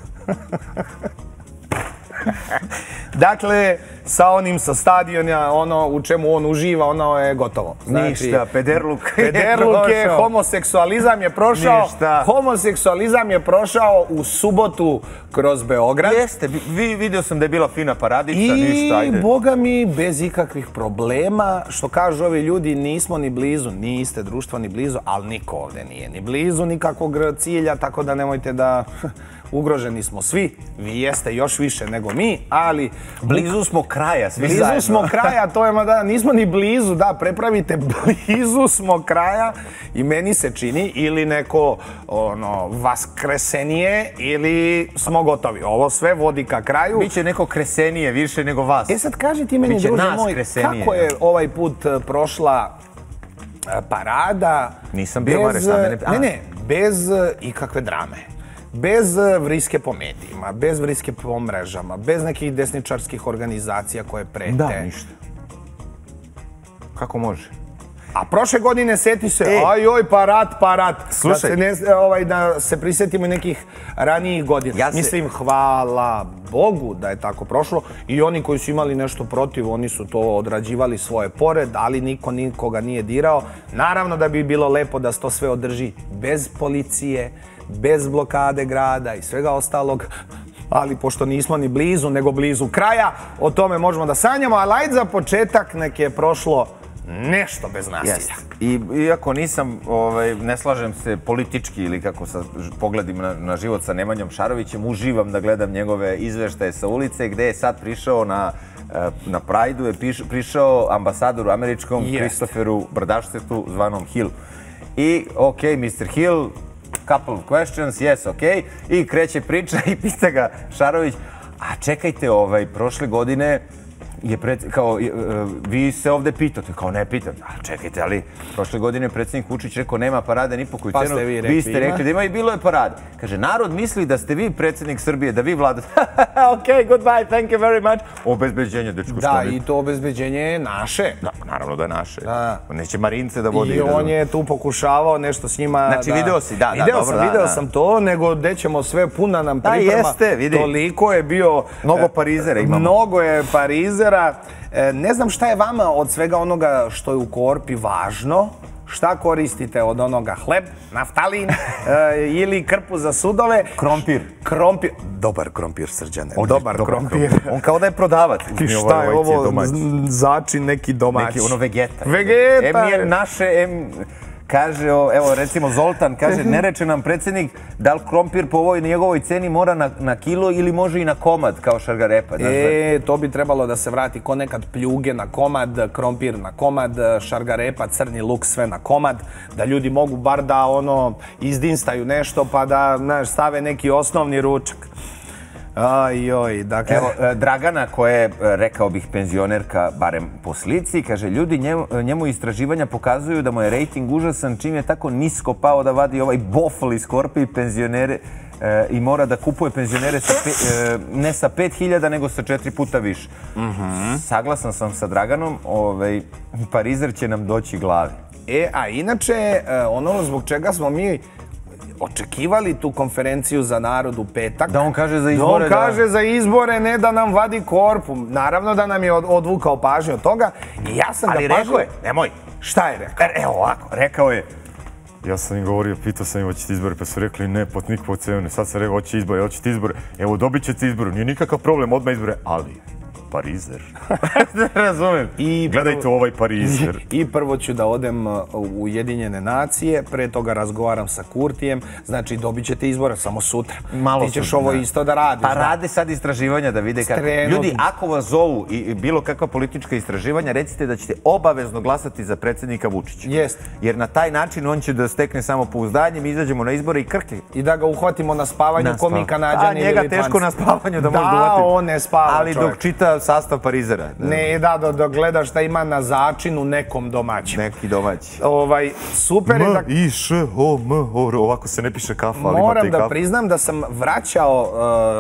Dakle, sa onim sa stadiona, ono u čemu on uživa, ono je gotovo. Ništa, pederluk je Pederluk je, homoseksualizam je prošao. Ništa. Homoseksualizam je prošao u subotu kroz Beograd. Jeste, vidio sam da je bila fina paradica, ništa, ajde. I, boga mi, bez ikakvih problema, što kažu ovi ljudi, nismo ni blizu, niste društvo ni blizu, ali niko ovde nije ni blizu nikakvog cilja, tako da nemojte da... Ugroženi smo svi, vi jeste još više nego mi, ali... Blizu smo kraja, svi zajedno. Blizu smo kraja, to je, da, nismo ni blizu, da, prepravite, blizu smo kraja i meni se čini ili neko, ono, vaskresenije ili smo gotovi. Ovo sve vodi ka kraju. Biće neko kresenije više nego vas. E sad kaži ti meni, druže moj, kako je ovaj put prošla parada... Nisam bio, Mare, šta mene... Ne, ne, bez ikakve drame. Bez vriske po medijima, bez vriske po mrežama, bez nekih desničarskih organizacija koje prete. Da, ništa. Kako može? A prošle godine seti se, aj oj, pa rat, pa rat. Slušaj. Da se prisjetimo nekih ranijih godina. Mislim, hvala Bogu da je tako prošlo i oni koji su imali nešto protiv, oni su to odrađivali svoje pored, ali niko nikoga nije dirao. Naravno da bi bilo lepo da se to sve održi bez policije, bez blokade grada i svega ostalog, ali pošto nismo ni blizu, nego blizu kraja, o tome možemo da sanjamo, ali ajde za početak nek je prošlo nešto bez nasilja. I iako nisam, ne slažem se politički ili kako sa pogledim na život sa Nemanjom Šarovićem, uživam da gledam njegove izveštaje sa ulice, gde je sad prišao na na Prajdu, je prišao ambasadoru američkom Christopheru Brdaštetu, zvanom Hill. I, ok, mister Hill, couple of questions, yes, ok, i kreće priča i pita ga Šarović, a čekajte, ovaj, prošle godine je, kao, vi se ovde pitate, kao ne pitam, a čekajte, ali prošle godine je predsjednik Vučić rekao nema parade ni po koju cenu, vi ste rekli da ima i bilo je parade. Kaže, narod misli da ste vi predsjednik Srbije, da vi vladate. Ok, goodbye, thank you very much. Obezbeđenje, dečko, što Da, i to obezbeđenje je naše. Da, naravno da je naše. Neće Marince da vodi. I on je tu pokušavao nešto s njima. Znači, video si, da, da, dobro. Video sam to, nego gde ćemo sve puna nam priprema. Da, jeste, vidi. Toliko je bio... Mnogo parizera imamo. Mnogo je parizera. Ne znam šta je vama od svega onoga što je u korpi važno, šta koristite od onoga hleb, naftalin ili krpu za sudove. Krompir. Krompir. Dobar krompir, Srđane. Dobar krompir. On kao da je prodavac. I šta je ovo začin neki domaći? Neki ono vegeta. Vegeta. Em je naše, em... Kaže, evo recimo Zoltan, kaže, ne reče nam predsjednik da li krompir po ovoj njegovoj ceni mora na kilo ili može i na komad kao šargarepa. E, to bi trebalo da se vrati ko nekad pljuge na komad, krompir na komad, šargarepa, crni luk, sve na komad, da ljudi mogu bar da ono izdinstaju nešto pa da stave neki osnovni ručak. Ajoj, dakle... Evo, Dragana, koja je, rekao bih, penzionerka, barem po slici, kaže, ljudi njemu istraživanja pokazuju da mu je rejting užasan čim je tako nisko pao da vadi ovaj bofl iz korpe i penzionere i mora da kupuje penzionere ne sa pet hiljada, nego sa četiri puta više. Saglasan sam sa Draganom, parizer će nam doći glavi. E, a inače, ono zbog čega smo mi očekivali tu konferenciju za narod u petak. Da on kaže za izbore. Da on kaže za izbore, ne da nam vadi korpu. Naravno da nam je odvukao pažnju od toga. I ja sam ga pažnju... Ali rekao je, nemoj. Šta je rekao? Evo ovako, rekao je, Ja sam im govorio, pitao sam im hoćete izbore, pa su rekli ne, pod nikakvu cenu. Sad sam rekao hoće izbore, hoćete izbore. Evo, dobit ćete izbore, nije nikakav problem, odmah izbore, ali Parizer. Razumem. Gledajte ovaj Parizer. I prvo ću da odem u Ujedinjene nacije, pre toga razgovaram sa Kurtijem, znači dobit ćete izbore samo sutra. Ti ćeš ovo isto da radiš. Pa rade sad istraživanja da vide kako... Ljudi, ako vas zovu i bilo kakva politička istraživanja, recite da ćete obavezno glasati za predsjednika Vučića. Jest. Jer na taj način on će da stekne samopouzdanje, mi izađemo na izbore i krke. I da ga uhvatimo na spavanju ko mi Kanadjani ili Litvanci. A njega teško na spavanju da može da uhvatimo. Da, on ne spava, ali dok čita sastav Parizera. Ne, da, dok gledaš šta ima na začinu nekom domaćem. Neki domaći. Ovaj, super je da... M, I, Š, O, M, O, ovako se ne piše kafa, ali imate i kafa. Moram da priznam da sam vraćao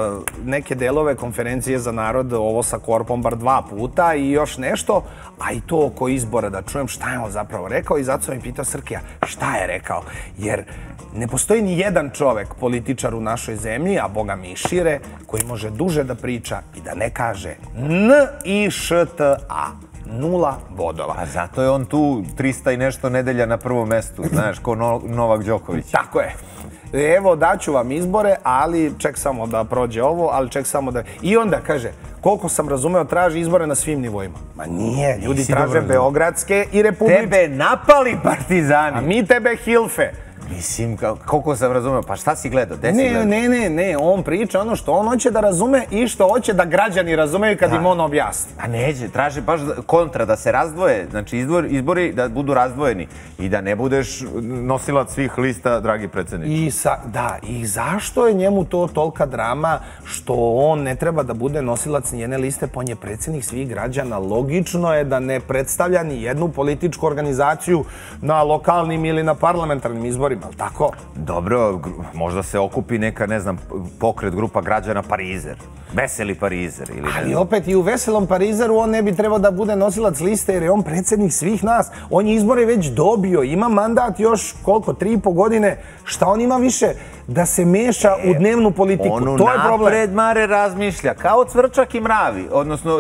neke delove konferencije za narod, ovo sa Korpom bar dva puta i još nešto, a i to oko izbora, da čujem šta je on zapravo rekao i zato sam mi pitao Srkija šta je rekao. Jer ne postoji ni jedan čovek, političar u našoj zemlji, a boga mi i šire, koji može duže da priča i da ne kaže N I Š T A. Nula bodova. A zato je on tu trista i nešto nedelja na prvom mestu, znaš, ko Novak Đoković. Tako je. Evo, daću vam izbore, ali ček samo da prođe ovo, ali ček samo da... I onda kaže, koliko sam razumeo, traži izbore na svim nivoima. Ma nije, ljudi traže beogradske i republičke. Tebe napali partizani. A mi tebe hilfe. Mislim, koliko sam razumeo, pa šta si gledao? Ne, ne, ne, ne, on priča ono što on hoće da razume i što hoće da građani razumeju kad im on objasni. A neće, traži baš kontra, da se razdvoje, znači izbori da budu razdvojeni i da ne budeš nosilac svih lista, dragi predsjedniče. Da, i zašto je njemu to tolika drama što on ne treba da bude nosilac njene liste, pa on je predsjednik svih građana. Logično je da ne predstavlja ni jednu političku organizaciju na lokalnim ili na parlamentarnim izborima. Ali tako? Dobro, možda se okupi neka, ne znam, pokret, grupa građana Parizer. Veseli Parizer. Ali opet i u veselom Parizeru on ne bi trebao da bude nosilac liste jer je on predsjednik svih nas. On je izbore već dobio, ima mandat još koliko, tri i po godine. Šta on ima više da se meša u dnevnu politiku? To je problem. Onu napred Mare razmišlja, kao Cvrčak i Mravi. Odnosno,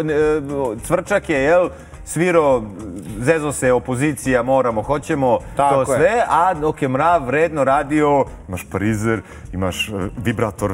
Cvrčak je, jel, svirao, zezo se, opozicija, moramo, hoćemo, to sve, a dok je Mrav vredno radio, imaš Parizer, imaš vibrator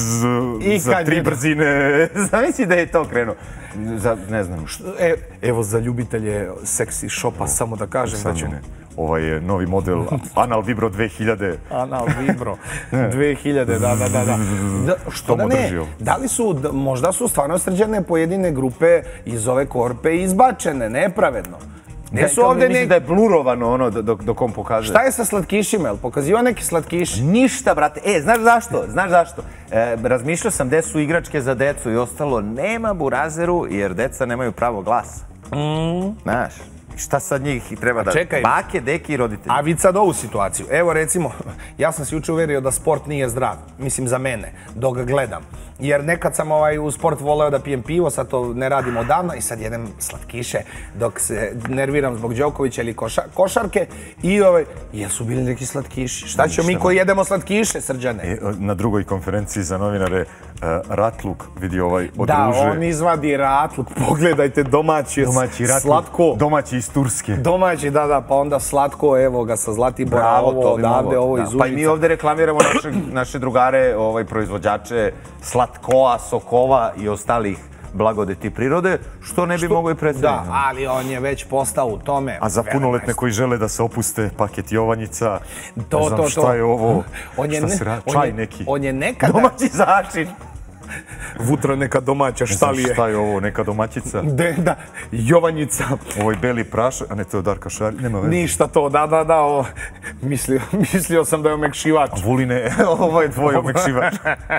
za tri brzine. Zamisli da je to krenuo. Ne znam. Evo za ljubitelje seksi šopa, samo da kažem da ću... Ovaj je novi model Anal Vibro dve hiljade. Anal Vibro dve hiljade, da, da, da. Što da ne, da li su, možda su stvarno srđane pojedine grupe iz ove Korpe izbačene, nepravedno. Mislim da je blurovano ono dok on pokaže. Šta je sa slatkišima? Je li pokazivao neki slatkiš? Ništa, brate. E, znaš zašto? Znaš zašto? Razmišljao sam gde su igračke za decu i ostalo. Nema burazeru jer deca nemaju pravo glasa. Znaš? Šta sad njih treba da... Bake, deke i roditelji. A vid sad ovu situaciju. Evo recimo, ja sam se juče uverio da sport nije zdrav. Mislim za mene, dok ga gledam. Jer nekad sam u sport voleo da pijem pivo, sad to ne radim odavno i sad jedem slatkiše dok se nerviram zbog Đokovića ili košarke. I ovaj, jesu bili neki slatkiši? Šta ćemo mi koji jedemo slatkiše, Srđane? Na drugoj konferenciji za novinare Ratluk vidi ovaj odruže. Da, on izvadi Ratluk, pogledajte, domaći je slatko. Domaći iz Turske. Domaći, da, da, pa onda slatko, evo ga sa Zlatibora, ovo odavde, ovo iz Užica. Pa i mi ovdje reklamiramo naše drugare, proizvođače Slatkoa, Sokova i ostalih blagodeti prirode, što ne bi mogo i predstaviti. Da, ali on je već postao u tome. A za punoletne koji žele da se opuste paket Jovanjica, ne znam šta je ovo, šta se radi, čaj neki. On je nekada... Domaći začin. Vutra neka domaća, šta li je? Ne znam šta je ovo, neka domaćica? Da, Jovanjica. Ovoj beli prašak, a ne to je Darka Šarić, nema veze. Ništa to, da, da, da, mislio sam da je omekšivač. Vuline, ovo je tvoj omekšivač.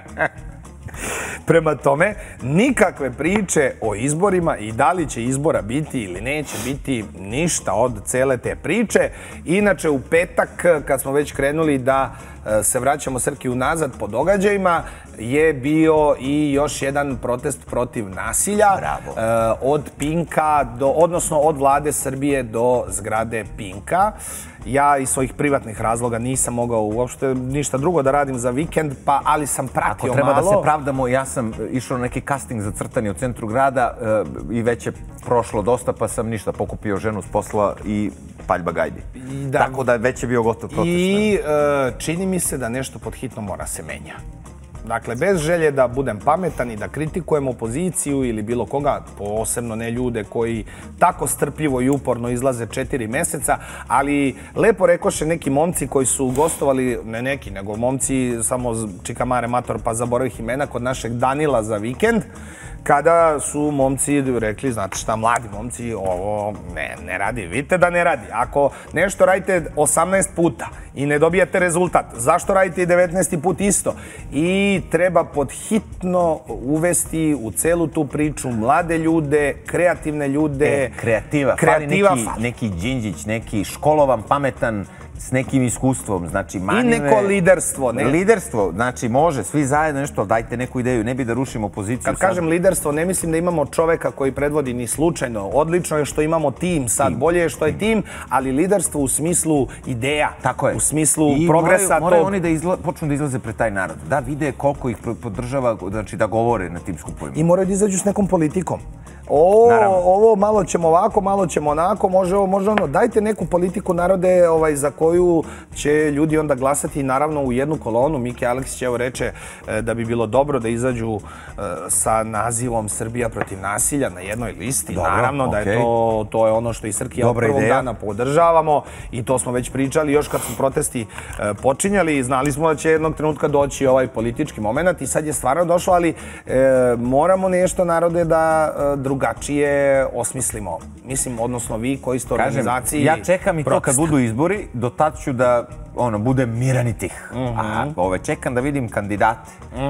Prema tome, nikakve priče o izborima i da li će izbora biti ili neće biti, ništa od cele te priče. Inače, u petak, kad smo već krenuli da se vraćamo Srki unazad po događajima, je bio i još jedan protest protiv nasilja od Pinka, odnosno od vlade Srbije do zgrade Pinka. Ja iz svojih privatnih razloga nisam mogao uopšte ništa drugo da radim za vikend, pa ali sam pratio malo. Ako treba da se pravdamo, ja sam išao na neki casting za crtanje u centru grada i već je prošlo dosta, pa sam ništa pokupio ženu s posla i paljba gajbi. Tako da već je bio gotov protest. I čini mi se da nešto pod hitno mora se menja. Dakle, bez želje da budem pametan i da kritikujem opoziciju ili bilo koga, posebno ne ljude koji tako strpljivo i uporno izlaze četiri meseca, ali lepo rekoše neki momci koji su gostovali, ne neki, nego momci, samo čika mare mator pa zaboravih imena, kod našeg Danila za vikend, kada su momci rekli, znate šta, mladi momci, ovo ne, ne radi. Vidite da ne radi. Ako nešto radite osamnaest puta i ne dobijate rezultat, zašto radite i devetnaesti put isto? I treba pod hitno uvesti u celu tu priču mlade ljude, kreativne ljude. Kreativa. Kreativa. Fali neki Đinđić, neki školovan, pametan, s nekim iskustvom, znači manjine... I neko liderstvo. Liderstvo, znači može, svi zajedno nešto, dajte neku ideju, ne bi da rušimo opoziciju. Kad kažem liderstvo, ne mislim da imamo čoveka koji predvodi ni slučajno. Odlično je što imamo tim sad, bolje je što je tim, ali liderstvo u smislu ideja. Tako je. U smislu progresa. I moraju oni da počnu da izlaze pred taj narod, da vide koliko ih podržava, znači da govore na tim skupovima. I moraju da izađu s nekom politikom. Ovo malo ćemo ovako, malo ćemo onako, može ovo, može ono. Dajte neku politiku narode za koju će ljudi onda glasati naravno u jednu kolonu. Miki Aleksić evo reče da bi bilo dobro da izađu sa nazivom Srbija protiv nasilja na jednoj listi. Naravno da je to, to je ono što i Srki od prvog dana podržavamo i to smo već pričali još kad su protesti počinjali i znali smo da će jednog trenutka doći ovaj politički moment i sad je stvarno došlo, ali moramo nešto narode da drugačije osmislimo. Mislim, odnosno vi koji ste u organizaciji... Ja čekam i to kad budu izbori, do tad ću da budem miran i tih. Čekam da vidim kandidate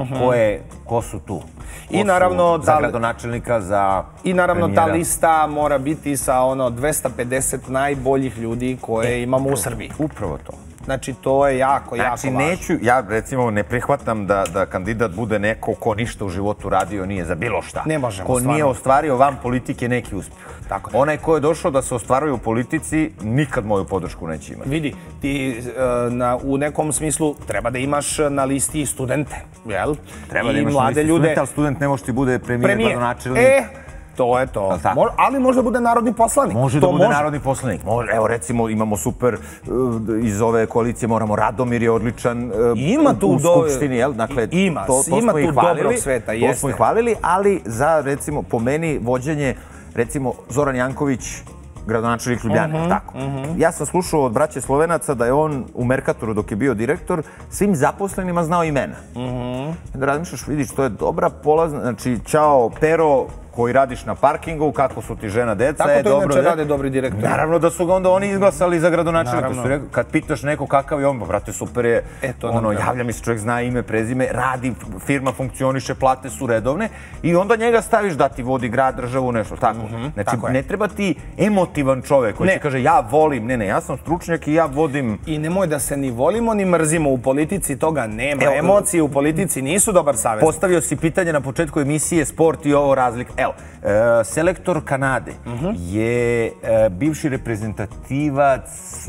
ko su tu. I naravno... Za gradonačelnika, za premijera. I naravno ta lista mora biti sa ono dvesta pedeset najboljih ljudi koje imamo u Srbiji. Upravo to. Znači, to je jako, jako važno. Znači, neću, ja recimo ne prihvatam da kandidat bude neko ko ništa u životu radio nije za bilo šta. Ne možemo, stvarno. Ko nije ostvario van politike neki uspjeh. Onaj ko je došao da se ostvaruje u politici, nikad moju podršku neće imati. Vidi, ti u nekom smislu treba da imaš na listi i studente, jel? Treba da imaš na listi studente, ali student ne može ti bude premijer, gradonačelnik. To je to. Ali može da bude narodni poslanik. Može da bude narodni poslanik. Evo recimo imamo super iz ove koalicije, moramo, Radomir je odličan u Skupštini. Ima, ima tu dobrog sveta, jeste. To smo i hvalili, ali za recimo po meni vođenje recimo Zoran Janković, gradonačelnik Ljubljane, tako. Ja sam slušao od braće Slovenaca da je on u Merkatoru dok je bio direktor svim zaposlenima znao imena. Da razmišljaš, vidiš, to je dobra polazna, znači, čao Pero, koji radiš na parkingu, kako su ti žena, deca, je dobro. Tako to inače rade dobri direktori. Naravno da su ga onda oni izglasali za gradonačelnika. Kad pitaš neko kakav je on, pa brate, super je, javlja mi se, čovjek zna ime, prezime, radi, firma funkcioniše, plate su redovne i onda njega staviš da ti vodi grad, državu, nešto, tako. Znači, ne treba ti emotivan čovjek koji će kaže ja volim, ne, ne, ja sam stručnjak i ja vodim... I nemoj da se ni volimo ni mrzimo, u politici toga nema. Emocije u politici nisu dobar savjet. Postavio si pitanje na početku emisije Sport i ovo razlik. Evo, selektor Kanade je bivši reprezentativac,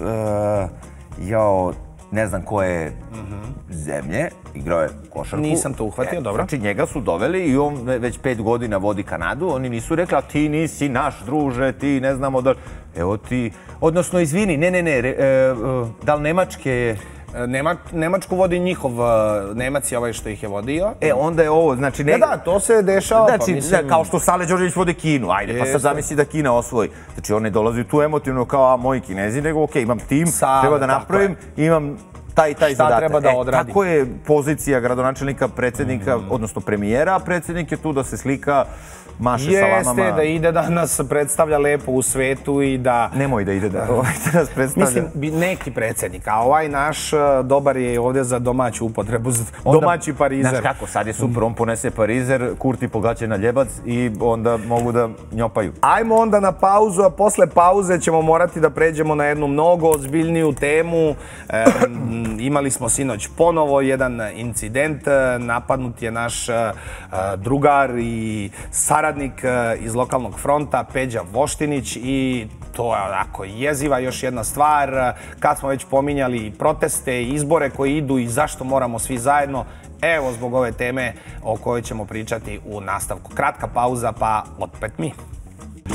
jao, ne znam koje zemlje, igrao je košarku. Nisam to uhvatio, dobro. Znači njega su doveli i on već pet godina vodi Kanadu, oni nisu rekli, a ti nisi naš druže, ti ne znamo da... Evo ti, odnosno izvini, ne, ne, ne, da li Nemačke je... Nemačku vodi njihov, Nemac je ovaj što ih je vodio. E, onda je ovo, znači... Da, da, to se dešava, pa mislim... Kao što Sale Đorđević vodi Kinu, ajde, pa sad zamisli da Kina osvoji. Znači, on ne dolazi tu emotivno kao, a, moji Kinezi, nego, okej, imam tim, treba da napravim, imam taj i taj zadatak. Šta treba da odradi? Kako je pozicija gradonačelnika, predsjednika, odnosno premijera, a predsjednik je tu da se slika, maše salamama. Jeste, da ide da nas predstavlja lepo u svetu i da... Nemoj da ide da nas predstavlja. Mislim, neki predsjednik, a ovaj naš dobar je ovdje za domaću upotrebu, domaći parizer. Znaš kako, sad je super, on ponese parizer, Kurti pogaće na ljebac i onda mogu da njopaju. Ajmo onda na pauzu, a posle pauze ćemo morati da pređemo na jednu mnogo ozbiljniju temu. Imali smo sinoć ponovo jedan incident, napadnut je naš drugar i saradnik iz lokalnog fronta, Peđa Voštinić, i to je onako jeziva još jedna stvar. Kad smo već pominjali proteste, izbore koji idu i zašto moramo svi zajedno, evo zbog ove teme o kojoj ćemo pričati u nastavku. Kratka pauza, pa opet mi.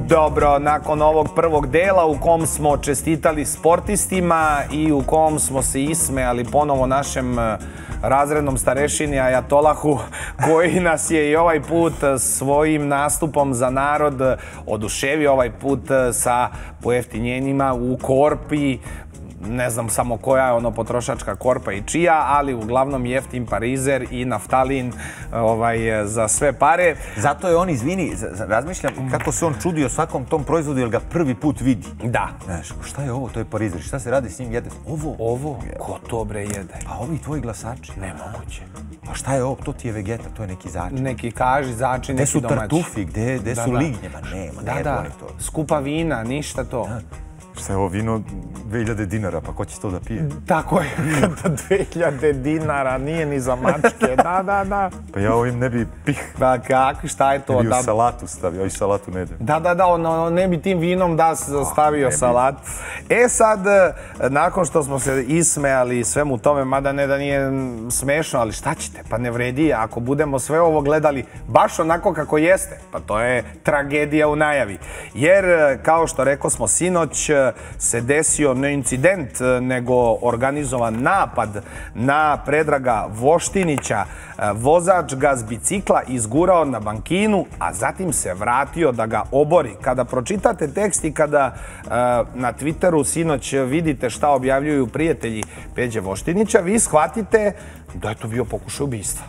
Dobro, nakon ovog prvog dela u kom smo čestitali sportistima i u kom smo se ismejali ponovo našem razrednom starešini Ajatolahu, koji nas je i ovaj put svojim nastupom za narod oduševio, ovaj put sa pojeftinjenjima u korpi. Ne znam samo koja je ono potrošačka korpa i čija, ali uglavnom jeftin parizer i naftalin za sve pare. Zato je on, izvini, razmišljam kako se on čudio svakom tom proizvodu jer ga prvi put vidi. Da. Znaš, šta je ovo? To je parizer. Šta se radi s njim? Jede? Ovo? Ovo? Ko to bre jede? A ovi tvoji glasači? Nemoguće. A šta je ovo? To ti je vegeta, to je neki začin. Neki kaži, začin, neki domaći. Gde su tartufi? Gde su lignje? Ma nema, ne jedu oni to. Skupa vina, ništa to. Šta je ovo vino dve hiljade dinara, pa ko će to da pije? Tako je, dve hiljade dinara, nije ni za mačke, da, da, da. Pa ja ovim ne bi pih. Da, kako, šta je to? Ne bi u salatu stavio, i salatu ne idem. Da, da, da, on ne bi tim vinom da stavio salat. E sad, nakon što smo se ismejali svemu tome, mada ne da nije smešno, ali šta ćete, pa ne vredi, ako budemo sve ovo gledali baš onako kako jeste, pa to je tragedija u najavi. Jer, kao što rekao smo sinoć, se desio ne incident, nego organizovan napad na Predraga Voštinića. Vozač ga s bicikla izgurao na bankinu, a zatim se vratio da ga obori. Kada pročitate tekst i kada na Twitteru sinoć vidite šta objavljuju prijatelji Peđe Voštinića, vi shvatite da je to bio pokušaj ubistva.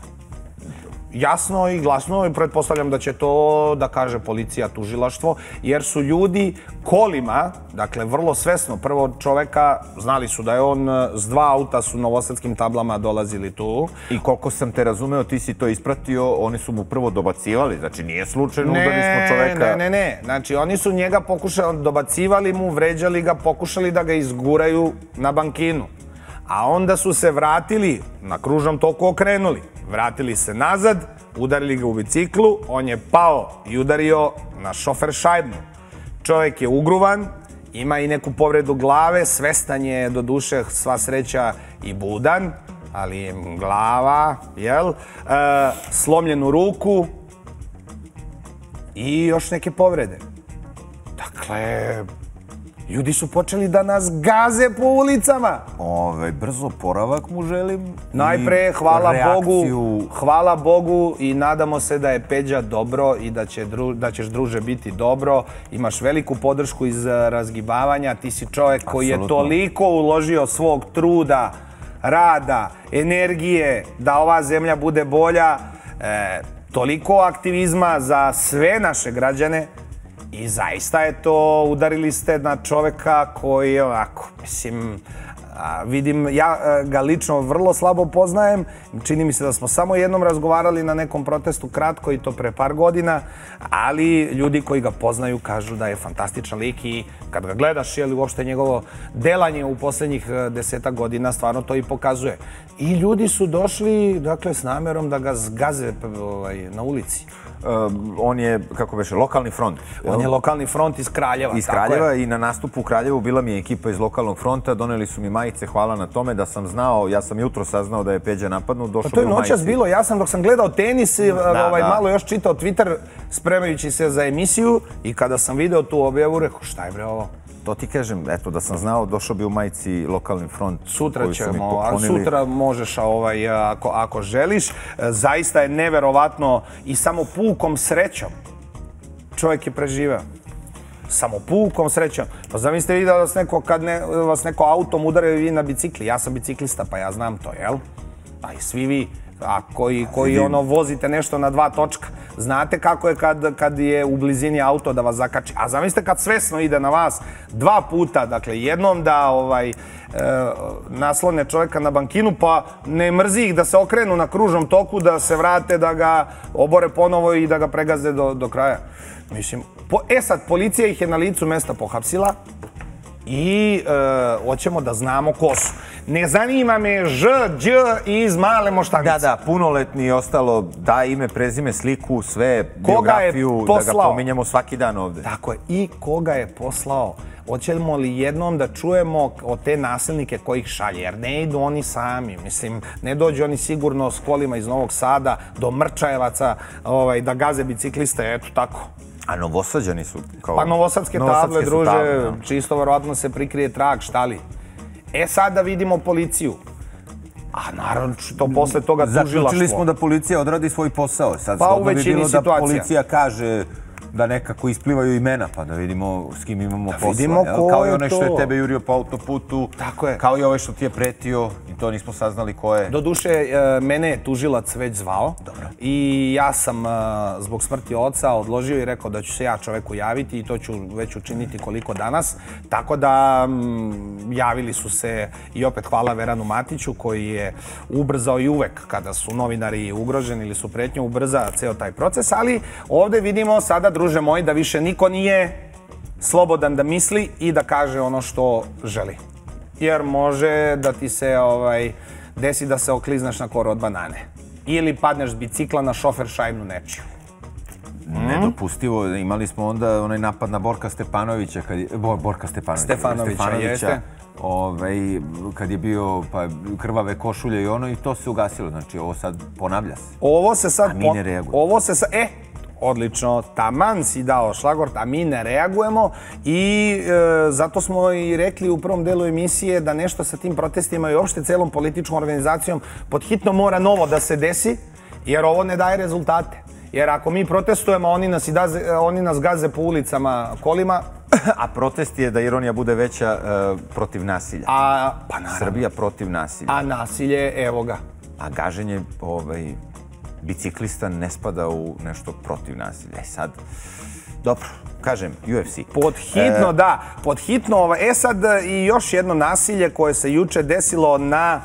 Jasno i glasno i pretpostavljam da će to da kaže policija, tužilaštvo, jer su ljudi kolima, dakle vrlo svesno, prvo čoveka, znali su da je on s dva auta su novosadskim tablama dolazili tu. I koliko sam te razumeo, ti si to ispratio, oni su mu prvo dobacivali, znači nije slučajno udali smo čoveka. Ne, ne, ne, znači oni su njega pokušali, dobacivali mu, vređali ga, pokušali da ga izguraju na bankinu. A onda su se vratili, na kružnom toku okrenuli, vratili se nazad, udarili ga u biciklu, on je pao i udario na šofer šajbnu. Čovjek je ugruvan, ima i neku povredu glave, svestan je do duše sva sreća i budan, ali je glava, jel, slomljenu ruku i još neke povrede. Dakle, ljudi su počeli da nas gaze po ulicama. Ove, brzo poravak mu želim. Najpre, hvala Bogu, hvala Bogu i nadamo se da je Peđa dobro i da, će, da ćeš, druže, biti dobro. Imaš veliku podršku iz razgibavanja. Ti si čovjek koji je toliko uložio svog truda, rada, energije da ova zemlja bude bolja. E, toliko aktivizma za sve naše građane. I zaista je to, udarili ste na čoveka koji je ovako, mislim, vidim, ja ga lično vrlo slabo poznajem, čini mi se da smo samo jednom razgovarali na nekom protestu kratko i to pre par godina, ali ljudi koji ga poznaju kažu da je fantastičan lik i kad ga gledaš, je li uopšte njegovo delanje u posljednjih desetak godina stvarno to i pokazuje. I ljudi su došli, dakle, s namjerom da ga zgaze na ulici. On je, kako beše, lokalni front. On je lokalni front iz Kraljeva. Iz Kraljeva i na nastupu u Kraljevu bila mi je ekipa iz lokalnog fronta, doneli su mi majice, hvala na tome da sam znao, ja sam jutro saznao da je Peđa napadnut, došao bi u majici. To je noćas bilo, ja sam dok sam gledao tenis, malo još čitao Twitter spremajući se za emisiju i kada sam video tu objavu, rekao šta je bre ovo? To ti kažem, eto, da sam znao, došao bi u majici lokalni front. Sutra ćemo, a sutra možeš ako želiš. Zaista je neverovatno i samo pukom srećom čovjek je preživeo. Samo pukom srećom. Pa zamislite vi da vas neko, kad vas neko autom udare vi na bicikli. Ja sam biciklista, pa ja znam to, jel? A i svi vi, a koji ono vozite nešto na dva točka. Znate kako je kad je u blizini auto da vas zakači. A zamislite kad svesno ide na vas dva puta, dakle jednom da naslone čovjeka na bankinu, pa ne mrzi ih da se okrenu na kružnom toku, da se vrate, da ga obore ponovo i da ga pregaze do kraja. Mislim, e sad, policija ih je na licu mesta pohapsila i hoćemo da znamo ko su. Ne zanima me Ž, Đ iz Male Moštanice. Da, da, punoletni i ostalo, da ime, prezime, sliku, sve, biografiju, da ga pominjemo svaki dan ovde. Tako je, i koga je poslao. Hoćemo li jednom da čujemo o te nasilnike koji ih šalje, jer ne idu oni sami, mislim, ne dođu oni sigurno s kolima iz Novog Sada do Mrčajevaca da gaze bicikliste, eto tako. A Novosađani su kao... Pa novosadske table, druže, čisto verovatno se prikrije trag, šta li. E sad da vidimo policiju. A naravno, to posle toga tužilaštvo. Zaključili smo da policija odradi svoj posao. Sad shodno bi bilo da policija kaže da nekako isplivaju imena, pa da vidimo s kim imamo posla. Kao i onaj što je tebe jurio po autoputu, kao i ovaj što ti je pretio i to nismo saznali ko je. Doduše, mene je tužilac već zvao i ja sam zbog smrti oca odložio i rekao da ću se ja čoveku javiti i to ću već učiniti koliko danas. Tako da javili su se i opet hvala Veranu Matiću koji je ubrzao i uvek kada su novinari ugroženi ili su pretnje ubrza ceo taj proces, ali ovde vidimo sada, druže moji, da više niko nije slobodan da misli i da kaže ono što želi. Jer može da ti se desi da se okliznaš na koru od banane. Ili padneš s bicikla na šofer šajnu nečiju. Nedopustivo. Imali smo onda onaj napad na Borka Stepanovića. Borka Stepanovića. Stefanovića, jeste. Kad je bio krvave košulje i ono i to se ugasilo. Znači ovo sad ponavlja se. Ovo se sad... A mi ne reagujemo. Ovo se sad... E! Odlično, taman si dao šlagvort, a mi ne reagujemo i zato smo i rekli u prvom delu emisije da nešto sa tim protestima i uopšte celom političkom organizacijom pod hitno mora novo da se desi, jer ovo ne daje rezultate. Jer ako mi protestujemo, oni nas gaze po ulicama kolima. A protest je, da ironija bude veća, protiv nasilja. Srbija protiv nasilja. A nasilje, evo ga. A gaženje biciklista ne spada u nešto protiv nasilja. E sad, dobro, kažem, U F C. Pod hitno, da, pod hitno. E sad i još jedno nasilje koje se juče desilo na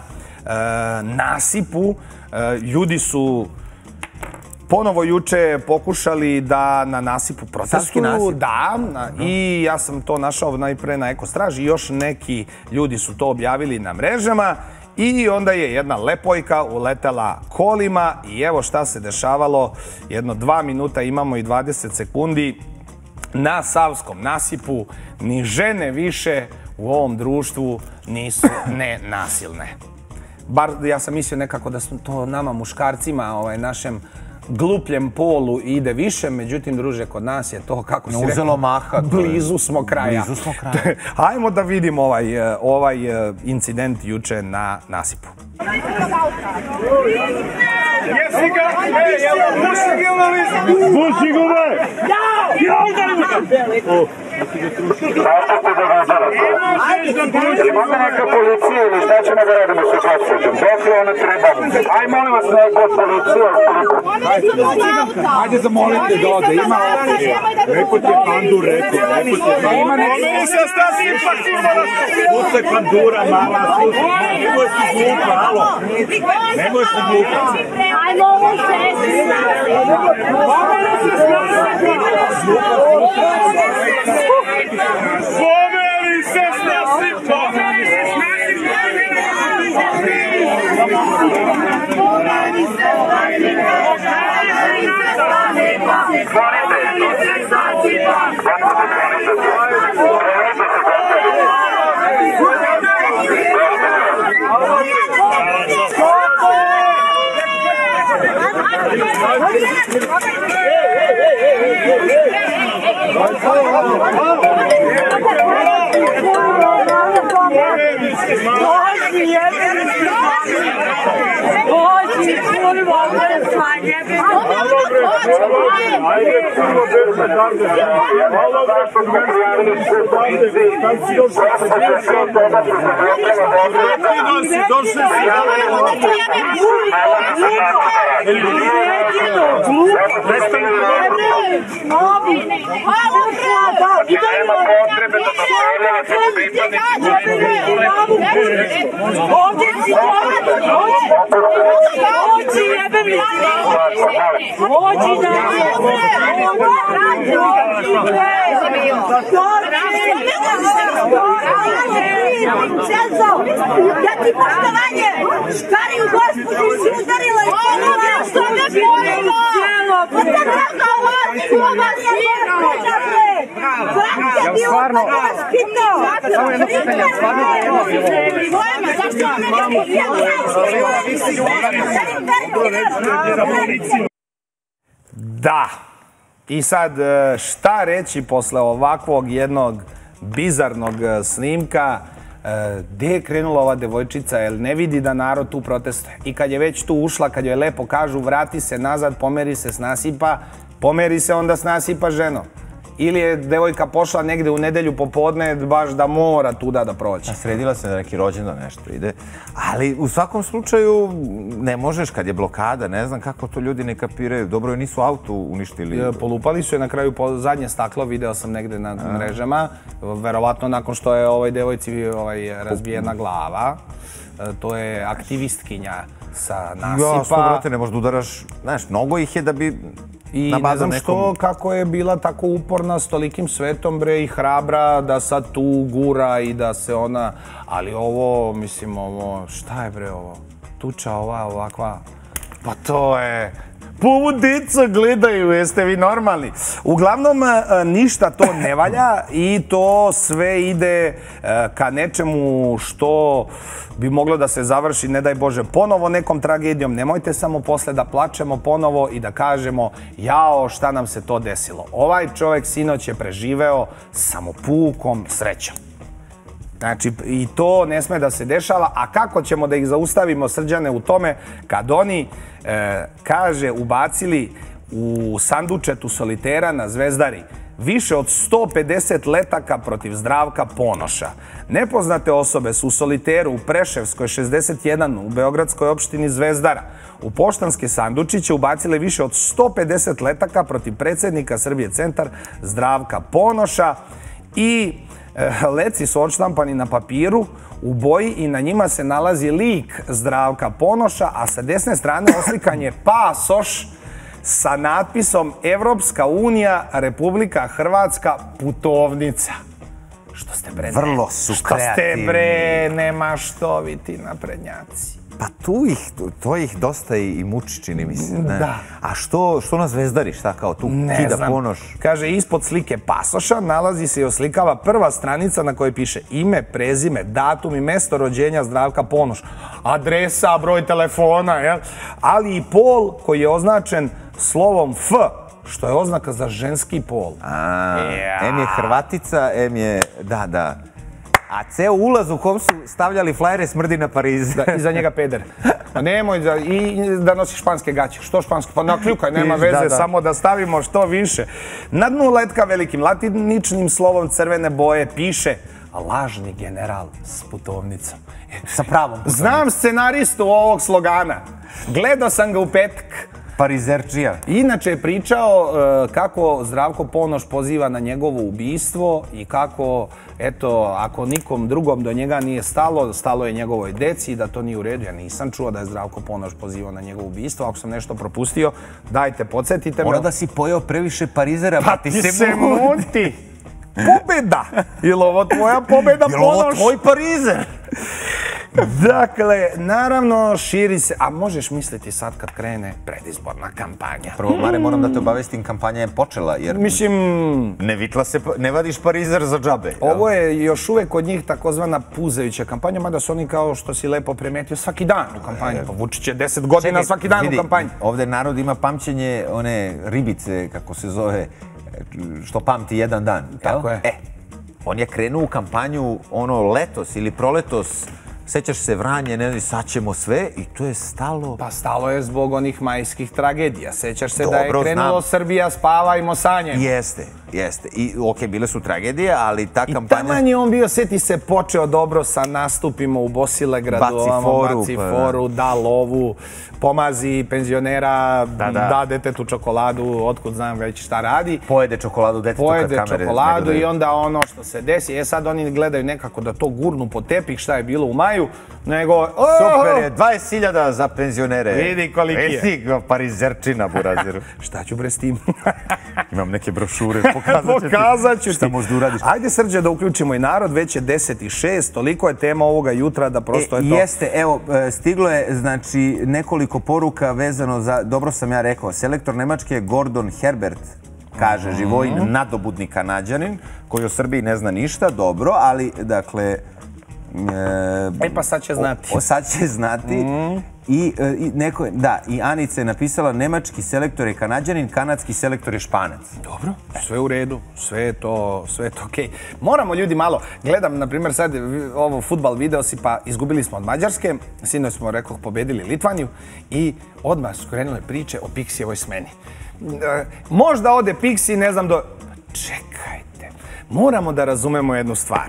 nasipu. Ljudi su ponovo juče pokušali da na nasipu protestuju. Da, i ja sam to našao najpre na Ekostraži i još neki ljudi su to objavili na mrežama. I onda je jedna lepojka uletela kolima i evo šta se dešavalo. Jedno dva minuta imamo i dvadeset sekundi na Savskom nasipu. Ni žene više u ovom društvu nisu nenasilne. Bar ja sam mislio nekako da su to nama muškarcima, našem glupljem polu ide više, međutim, druže, kod nas je to, kako si rekao, blizu smo kraja. Blizu smo kraja. Hajmo da vidimo ovaj incident juče na nasipu. Jesi ga? Ej, evo, puši ga na listu! Puši ga, ne! Jao! Jao, da ne bude! Imamo neka policija ili šta ćemo da radimo sa gospođom? Dok je ona treba? Aj, molim vas, neka policija. Ajde zamolite da ode, ima opcije. Lepo ti je pandur rekao, lepo ti je pandur. Ima neki se stasi, pa sigurno. Puste pandura, mala, nemoj si glupa, alo. Nemoj si glupa. Ajmo ovo sesti. Pomeri se snasi. Pomeri se snasi. Pomeri se snasi. Pomeri se Celso, ja ti poštovanje, škariju gospođu si udarila i ponovno što me pojemo. Pa sam rekao vas, ova je gospođa bre. Vratite bi ovo vaspito. Samo jedno pitanje, stvarno da evo bilo. Pojema, zašto vam ne Da. I sad, šta reći posle ovakvog jednog bizarnog snimka, gde je krenula ova devojčica, jer ne vidi da narod tu protestuje. I kad je već tu ušla, kad joj lepo kažu vrati se nazad, pomeri se, snasipa, pomeri se, onda snasipa ženo. Ili je devojka pošla negde u nedelju popodne baš da mora tuda da prođe. Sredila se da neki rođendan nešto ide. Ali u svakom slučaju ne možeš kad je blokada, ne znam kako to ljudi ne kapiraju. Dobro je nisu auto uništili. Polupali su je na kraju zadnje staklo, video sam negde na mrežama. Verovatno nakon što je ovoj devojci razbijena glava. To je aktivistkinja sa nasipa. Ja, sto brate, ne možeš da udaraš. Znaš, mnogo ih je da bi... I ne znam što, kako je bila tako uporna s tolikim svetom, bre, i hrabra da sad tu gura i da se ona... Ali ovo, mislim, ovo, šta je, bre, ovo? Tuča ova, ovakva... Pa to je... Pa ovo deca gledaju, jeste vi normalni. Uglavnom, ništa to ne valja i to sve ide ka nečemu što bi moglo da se završi, ne daj Bože, ponovo nekom tragedijom. Nemojte samo posle da plačemo ponovo i da kažemo jao, šta nam se to desilo. Ovaj čovjek sinoć je preživeo samo pukom srećom. Znači, i to ne sme da se dešava, a kako ćemo da ih zaustavimo, Srđane, u tome kad oni, kaže, ubacili u sandučetu solitera na Zvezdari više od sto pedeset letaka protiv Zdravka Ponoša. Nepoznate osobe su u soliteru u Preševskoj šezdeset jedan u beogradskoj opštini Zvezdara u poštanske sandučiće ubacile više od sto pedeset letaka protiv predsjednika Srbije Centar Zdravka Ponoša i leci su odštampani na papiru u boji i na njima se nalazi lik Zdravka Ponoša, a sa desne strane oslikan je pasoš sa natpisom Evropska unija, Republika Hrvatska, putovnica. Što ste, bre, vrlo su kreativni. Što ste, bre, nemaštoviti naprednjaci. Pa tu ih, to ih dosta i muči, čini mi se. Da. A što na Zvezdari, šta kao tu kida Ponoš? Kaže, ispod slike pasoša nalazi se i oslikava prva stranica na kojoj piše ime, prezime, datum i mesto rođenja Zdravka Ponoš. Adresa, broj telefona, jel? Ali i pol koji je označen slovom F, što je oznaka za ženski pol. Em je Hrvatica, em je, da, da. A ceo ulaz u kom su stavljali flajere smrdi na Pariz. I za njega peder. Nemoj da nosiš španske gaće. Što španske? Pa nakljukaj, nema veze, samo da stavimo što više. Na dnu letka velikim latiničnim slovom crvene boje piše lažni general s putovnicom. Sa pravom putovnicom. Znam scenaristu ovog slogana. Gledao sam ga u petak. Parizerčija. Inače je pričao kako Zdravko Ponoš poziva na njegovo ubistvo i kako, eto, ako nikom drugom do njega nije stalo, stalo je njegovoj deci i da to nije u redu. Ja nisam čuo da je Zdravko Ponoš pozivao na njegovo ubistvo. Ako sam nešto propustio, dajte, podsjetite me. Mora da si pojeo previše Parizera, pa ti se muti. Pobjeda! Ili ovo tvoja pobjeda, Ponoš? Ili ovo tvoj Parizer? Dakle, naravno, širi se, a možeš misliti sad kad krene predizborna kampanja. Prvo, Mare, moram da te obavestim, kampanja je počela, jer... Mislim... Ne vitla se, ne vadiš Parizer za džabe. Ovo je još uvek kod njih takozvana puzajuća kampanja, mada su oni, kao što si lepo primetio, svaki dan u kampanji. Pa Vučić je deset godina svaki dan u kampanji. Ovde narod ima pamćenje, one ribice, kako se zove, što pamti jedan dan. Tako je. E, on je krenuo u kampanju, ono, letos ili proletos, sećaš se Vranje, ne znam, sad ćemo sve i to je stalo... Pa stalo je zbog onih majskih tragedija. Sećaš se da je krenulo Srbija spavajmo sanjem. Jeste, jeste. I okej, bile su tragedije, ali ta kampanja... I taman je on bio, sjeti se, počeo dobro sa nastupima u Bosilegradu, baci foru, da lovu, pomazi penzionera, da detetu čokoladu, otkud znam već šta radi. Pojede čokoladu detetu kad kamere... Pojede čokoladu i onda ono što se desi, e sad oni gledaju nekako da to gurnu po tepih šta je bilo u maju, nego... Super je, dvadeset hiljada za penzionere. Vidi koliki je. Esi ga Parizerčina, buraziru. Šta ću bre s tim? Imam neke brošure, pokazat ću ti. Šta možda uradiš? Ajde, Srđe, da uključimo i narod, već je deset i šest, toliko je tema ovoga jutra da prosto je to... Jeste, evo, stiglo je, znači, nekoliko poruka vezano za, dobro sam ja rekao, selektor Nemačke Gordon Herbert, kaže Živojin, nadobudni Kanađanin, koji o Srbiji ne zna ništa, dobro, ali, dakle, E pa sad će znati. Sad će znati. I neko, da, i Anica je napisala nemački selektor je Kanađanin, kanadski selektor je Španac. Dobro, sve u redu, sve je to, sve je to okej. Moramo ljudi malo, gledam, na primjer, sad ovo fudbal video si, pa izgubili smo od Mađarske, sinoć smo, rekoh, pobedili Litvaniju i odmah su krenule priče o Pixijevoj smeni. Možda ode Pixi, ne znam do... Čekajte, moramo da razumemo jednu stvar.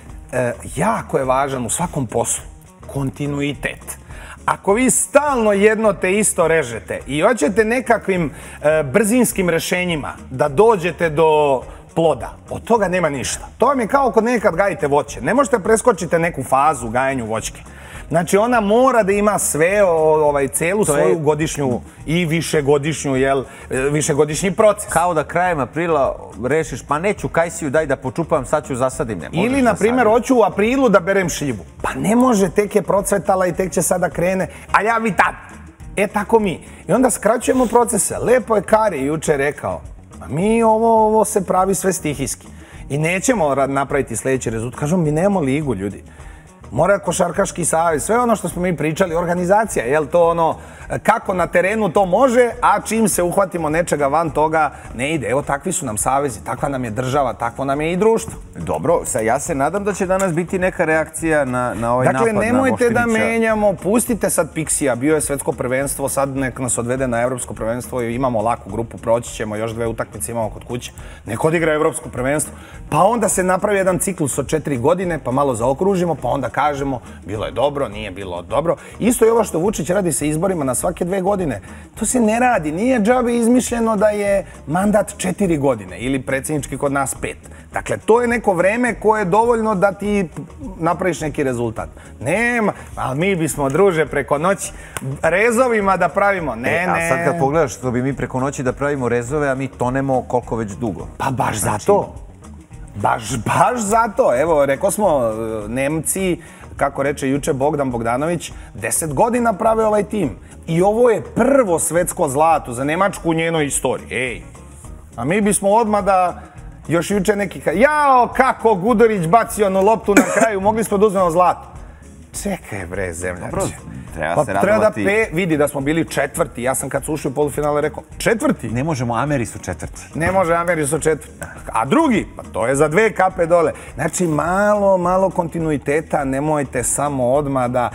Jako je važan u svakom poslu kontinuitet. Ako vi stalno jedno te isto režete i hoćete nekakvim brzinskim rešenjima da dođete do ploda, od toga nema ništa. To vam je kao kod nekad gajite voće. Ne možete preskočiti neku fazu u gajanju voćke. Znači ona mora da ima sve, celu svoju godišnju i višegodišnju, jel, višegodišnji proces. Kao da krajem aprila rešiš, pa neću kajsiju, daj da počupam, sad ću zasadim. Ili, na primjer, hoću u aprilu da berem šljivu. Pa ne može, tek je procvetala i tek će sada krene, a ja vi tad. E, tako mi. I onda skraćujemo procese. Lepo je Kari juče rekao, mi ovo se pravi sve stihijski. I nećemo napraviti sljedeći rezultat. Kažemo, mi nemamo ligu, ljudi. Mora košarkaški savez, sve ono što smo mi pričali, organizacija, jel to ono, kako na terenu to može, a čim se uhvatimo nečega van toga, ne ide. Evo, takvi su nam savezi, takva nam je država, takvo nam je i društvo. Dobro, ja se nadam da će danas biti neka reakcija na ovaj napad na Voštinića. Dakle, nemojte da menjamo, pustite sad Pixija, bio je svetsko prvenstvo, sad nek nas odvede na evropsko prvenstvo i imamo laku grupu, proći ćemo, još dve utakmice imamo kod kuće, nek odigra evropsko prvenstvo, pa onda se napravi jedan ciklus od četiri godine, pa malo zaokružimo, pa onda kažemo, bilo je dobro, nije bilo dobro. Isto je ovo što Vučić radi sa izborima na svake dve godine. To se ne radi. Nije džabe izmišljeno da je mandat četiri godine ili predsjednički kod nas pet. Dakle, to je neko vreme koje je dovoljno da ti napraviš neki rezultat. Nema, ali mi bismo, druže, preko noći rezovima da pravimo. Ne, ne. A sad kad pogledaš što bi mi preko noći da pravimo rezove, a mi tonemo koliko već dugo. Pa baš zato. Baš, baš zato. Evo, rekao smo, Nemci, kako reče juče Bogdan Bogdanović, deset godina prave ovaj tim. I ovo je prvo svetsko zlato za Nemačku u njenoj istoriji. Ej, a mi bismo odmah da još juče neki ka... Jao, kako Gudurić bacio onu loptu na kraju, mogli smo da uzmemo zlato. Čekaj bre, zemljače. Treba se radovati. Vidi da smo bili četvrti. Ja sam kad su ušli u polufinale rekao, četvrti? Ne možemo, Ameri su četvrti. Ne može, Ameri su četvrti. A drugi? Pa to je za dve kape dole. Znači, malo, malo kontinuiteta, nemojte samo odmah da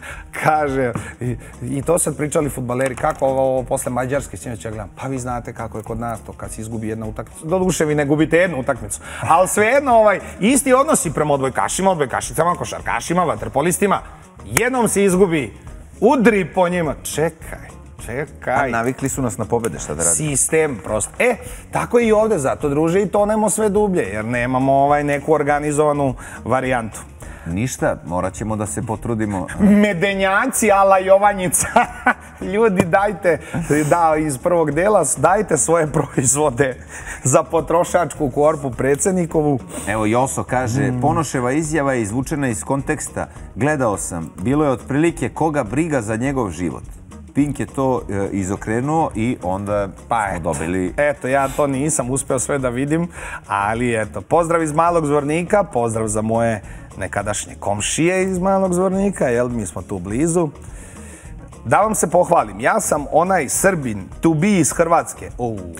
kaže. I to sad pričali fudbaleri, kako ovo posle Mađarske, sinoć ja gledam, pa vi znate kako je kod nas to kad se izgubi jedna utakmica. Doduše, vi ne gubite jednu utakmicu. Ali svejedno, isti odnosi prema odbojkašima, odbojkašicama, košarkašima, vaterpolistima. Jednom se izgubi, udri po njima. Čekaj, čekaj. Navikli su nas na pobede, šta da radi? Sistem, prosto. E, tako i ovde, zato, druže, i tonemo sve dublje, jer nemamo neku organizovanu varijantu. Ništa, morat ćemo da se potrudimo. Medenjaci ala Jovanjica. Ljudi, dajte, da, iz prvog dela, dajte svoje proizvode za potrošačku korpu predsjednikovu. Evo, Joso kaže, Ponoševa izjava je izvučena iz konteksta. Gledao sam, bilo je otprilike koga briga za njegov život. Pink je to izokrenuo i onda smo dobili... Eto, ja to nisam uspeo sve da vidim, ali eto, pozdrav iz Malog Zvornika, pozdrav za moje nekadašnje komšije iz Malog Zvornika, jel, mi smo tu blizu. Da vam se pohvalim, ja sam onaj Srbin, to be iz Hrvatske.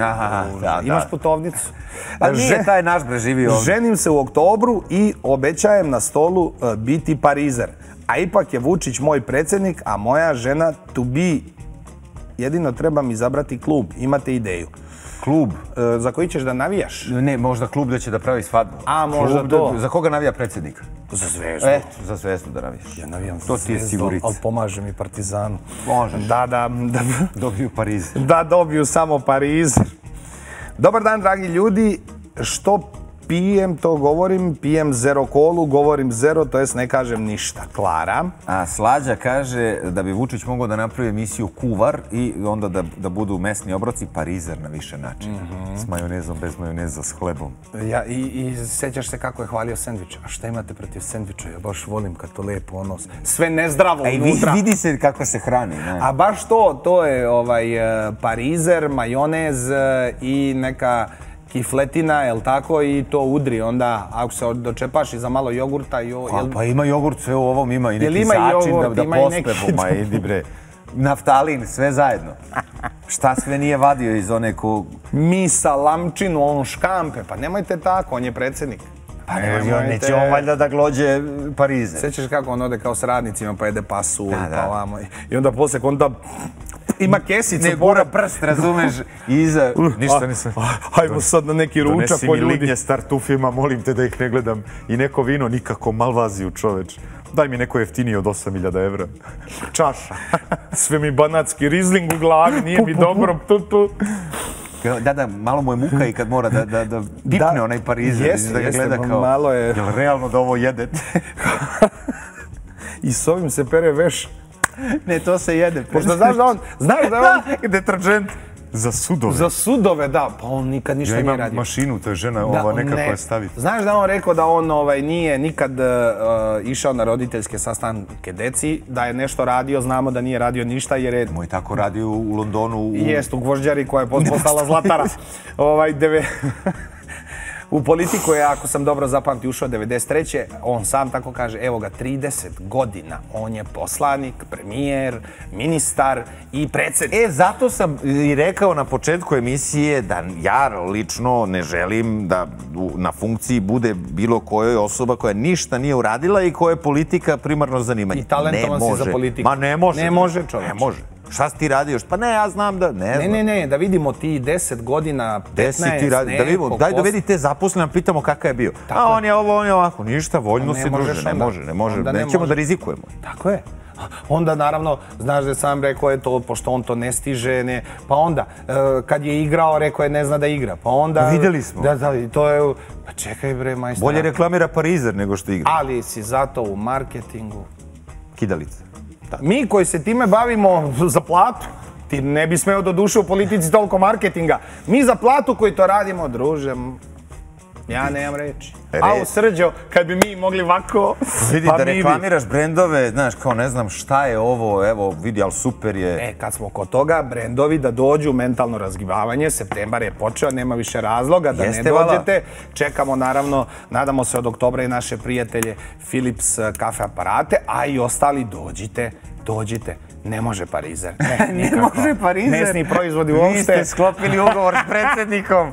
Imaš putovnicu? Pa nije taj naš preživio ovdje. Ženim se u oktobru i obećajem na stolu biti Parizer. A ipak je Vučić moj predsjednik, a moja žena to be. Jedino trebam izabrati klub. Imate ideju? Klub? Za koji ćeš da navijaš? Ne, možda klub da će da pravi svadbu. A, možda to. Za koga navija predsjednik? Za Zvezdu. Eto, za Zvezdu da navijaš. Ja navijam za Zvezdu, ali pomaže mi Partizanu. Možeš. Da, da. Dobiju Pariz. Da, dobiju samo Pariz. Dobar dan, dragi ljudi. Što pijem, to govorim, pijem zero kolu, govorim zero, to jest ne kažem ništa. Klara. A Slađa kaže da bi Vučić mogao da napravi emisiju Kuvar i onda da, da budu mesni obroci Parizer na više načina. Mm-hmm. S majonezom, bez majoneza, s hlebom. Ja, i, i sećaš se kako je hvalio sendvič. A šta imate protiv sendviča? Ja baš volim kad to lepo ono, sve nezdravo Ej, unutra. Vidi se kako se hrani. Ne? A baš to, to je ovaj, Parizer, majonez i neka kifletina, jel tako, i to udri onda, ako se dočepaš i za malo jogurta... Pa ima jogurt, sve u ovom ima i neki začin da pospe, ma idi bre. Naftalin, sve zajedno. Šta sve nije vadio iz one ko... Misa, lamčinu, on škampe, pa nemojte tako, on je predsjednik. Pa neće on valjda da glođe Parize. Sjećaš kako on ode kao s radnicima pa jede pasulj, pa ovamo. I onda poslije onda ima kesicu. Ne gura prst, razumeš, iza... Ništa nisam... Hajmo sad na neki ručak po ljudi. Donesi mi lignje s tartufima, molim te da ih ne gledam. I neko vino, nikako Malvaziju, čoveč. Daj mi neko jeftinije od osam hiljada evra. Čaša. Sve mi banatski rizling u glavi, nije mi dobro. Da, da, malo mu je muka i kad mora da dipne onaj Parizer, da ga gleda kao... Jel realno da ovo jedete? I s ovim se pere veš. Ne, to se jede. Pošto znaš da on... Znaš da je on... Deterđent. Za sudove. Za sudove, da. Pa on nikad ništa nije radio. Ja imam mašinu, to je žena ova nekako je staviti. Znaš da on rekao da on nije nikad išao na roditeljske sastanke deci, da je nešto radio, znamo da nije radio ništa jer je... Moj tako radio u Londonu. Jest, u Gvožđari koja je postala Zlatara. U politiku je, ako sam dobro zapamtio, ušao devedeset treće On sam tako kaže, evo ga, trideset godina. On je poslanik, premijer, ministar i predsjednik. E, zato sam i rekao na početku emisije da ja lično ne želim da na funkciji bude bilo kojoj osoba koja ništa nije uradila i koja je politika primarno zanimanje. I talentovan si za politiku. Ma ne može. Ne može, čovječ. Ne može. Šta si ti radio? Pa ne, ja znam da... Ne, ne, ne, da vidimo ti deset godina, petnaest, neko... Daj dovedi te zaposlene, pitamo kakav je bio. A on je ovo, on je ovako, ništa, voljno si druže, ne može, ne može, nećemo da rizikujemo. Tako je. Onda, naravno, znaš da sam rekao je to, pošto on to ne stiže, ne... Pa onda, kad je igrao, rekao je ne zna da igra, pa onda... Vidjeli smo. Da, da, i to je... Pa čekaj bre, majstor... Bolje reklamira Parizer nego što igra. Ali si zato u marketingu... Kidalica. Mi koji se time bavimo za platu, ti ne bi smeo do duše u politici toliko marketinga. Mi za platu koji to radimo, druže, ja nemam reći. A u Srđo, kad bi mi mogli ovako... Vidi da reklamiraš brendove, znaš, kao ne znam šta je ovo, evo, vidi, ali super je... E, kad smo kod toga, brendovi da dođu, mentalno razgibavanje, septembar je počeo, nema više razloga da ne dođete. Čekamo, naravno, nadamo se od oktobra i naše prijatelje Philips kafe aparate, a i ostali dođite, dođite. Ne može Parizer. Ne može Parizer. Mesni proizvodi uopšte. Vi ste sklopili ugovor s predsjednikom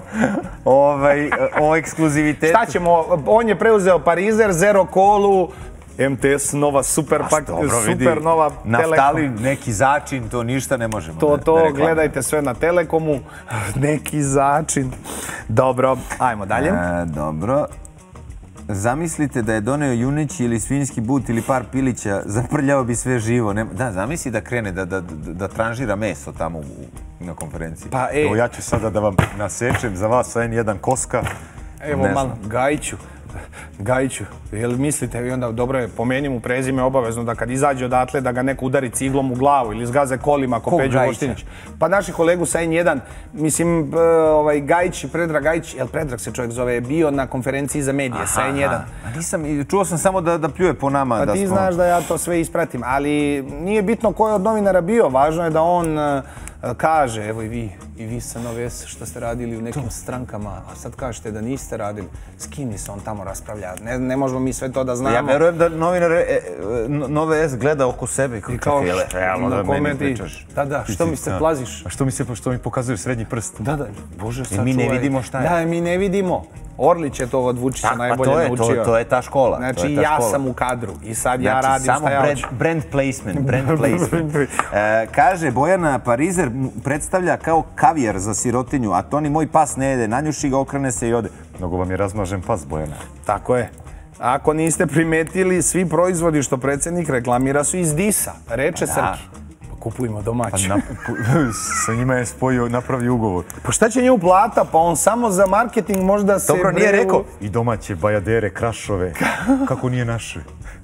o ekskluzivitetu. Šta ćemo? On je preuzeo Parizer, Zero Kolu, M T S nova super nova Telekom. Naftali, neki začin, to ništa ne možemo. To, to, gledajte sve na Telekomu. Neki začin. Dobro, ajmo dalje. Dobro. Zamislite da je doneo juneći ili svinjski but ili par pilića, zaprljao bi sve živo. Da, zamisli da krene da tranžira meso tamo na konferenciji. Evo ja ću sada da vam nasečem za vas N jedan koska. Evo malo, Gajiću. Gajiću, jel mislite, i onda dobro je, pomeni mu prezime obavezno da kad izađe odatle da ga neko udari ciglom u glavu ili zgaze kolima ko Peđo Voštinić. Pa naši kolegu sa N jedan, mislim, Gajić, Predrag Gajić, jel Predrag se čovjek zove, je bio na konferenciji za medije sa N jedan. Nisam, čuo sam samo da pljuje po nama. Pa ti znaš da ja to sve ispratim, ali nije bitno ko je od novinara bio, važno je da on kaže, evo i vi, i vi sa Nove S što ste radili u nekim strankama, a sad kažete da niste radili, s kim se on tamo raspravlja? Ne možemo mi sve to da znamo. Ja verujem da novinar Nove S gleda oko sebe. I kao realno da meni pričaš. Da, da, što mi se plaziš? A što mi se, što mi pokazuješ srednji prst? Da, da, bože sačuvaj. I mi ne vidimo šta je. Da, mi ne vidimo. Orlić je to od Vučića najbolje naučio. To je ta škola. Znači ja sam u kadru i sad ja radim šta ja hoću. Samo brand placement, brand placement. Kaže, Bojana, Parizer predstavlja kao kavijer za sirotinju, a to ni moj pas ne jede. Nanjuši ga, okrene se i ode. Mnogo vam je razmažen pas, Bojana. Tako je. Ako niste primetili, svi proizvodi što predsjednik reklamira su iz Disa. Reče Srki. Kupujemo domaće. Sa njima je spojio, napravio ugovor. Pa šta će njemu plata? Pa on samo za marketing možda se... Dobro, nije rekao. I domaće bajadere, krašove. Kako nije naše?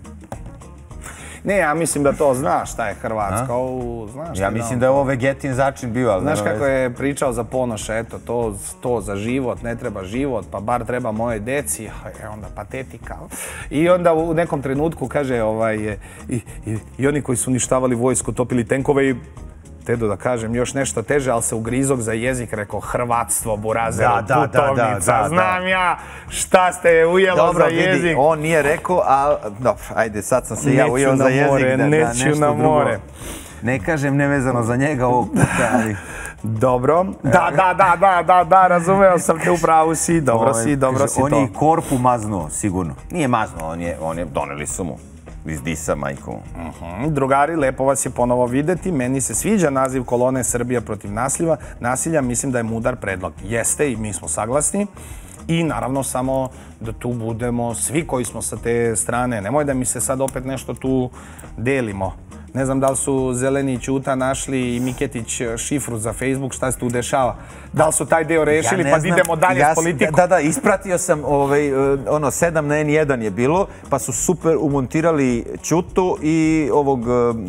Ne, ja mislim da to znaš šta je Hrvatska. Ja mislim da je ovo Vegetin začin bio, ali... Znaš kako je pričao za Ponoša, eto, to za život, ne treba život, pa bar treba moje deci, e onda patetika. I onda u nekom trenutku kaže, i oni koji su uništavali vojsku, topili tenkove i tedu da kažem još nešto teže, ali se ugrizog za jezik, rekao hrvatstvo, burazeru, putovnica, znam ja šta ste ujelo za jezik. Dobro, vidi, on nije rekao, a dobro, ajde, sad sam se ja ujeo za jezik, da nešto drugo. Ne kažem nevezano za njega ovog puta, ali... Dobro, da, da, da, da, da, da, razumeo sam te, upravo si, dobro si, dobro si to. On je i korpu maznuo, sigurno. Nije maznuo, on je, doneli su mu. Iz Disa, majko. Drugari, lepo vas je ponovo videti. Meni se sviđa naziv kolone Srbija protiv nasilja. Mislim da je mudar predlog. Jeste i mi smo saglasni. I naravno samo da tu budemo svi koji smo sa te strane. Nemoj da mi se sad opet nešto tu delimo. Ne znam da li su Zeleni i Ćuta našli i Miketić šifru za Facebook, šta se tu dešava. Da li su taj deo rešili pa da idemo dalje s politikom? Da, da, ispratio sam, ono, sedam na en jedan je bilo, pa su super umontirali Ćutu i ovog...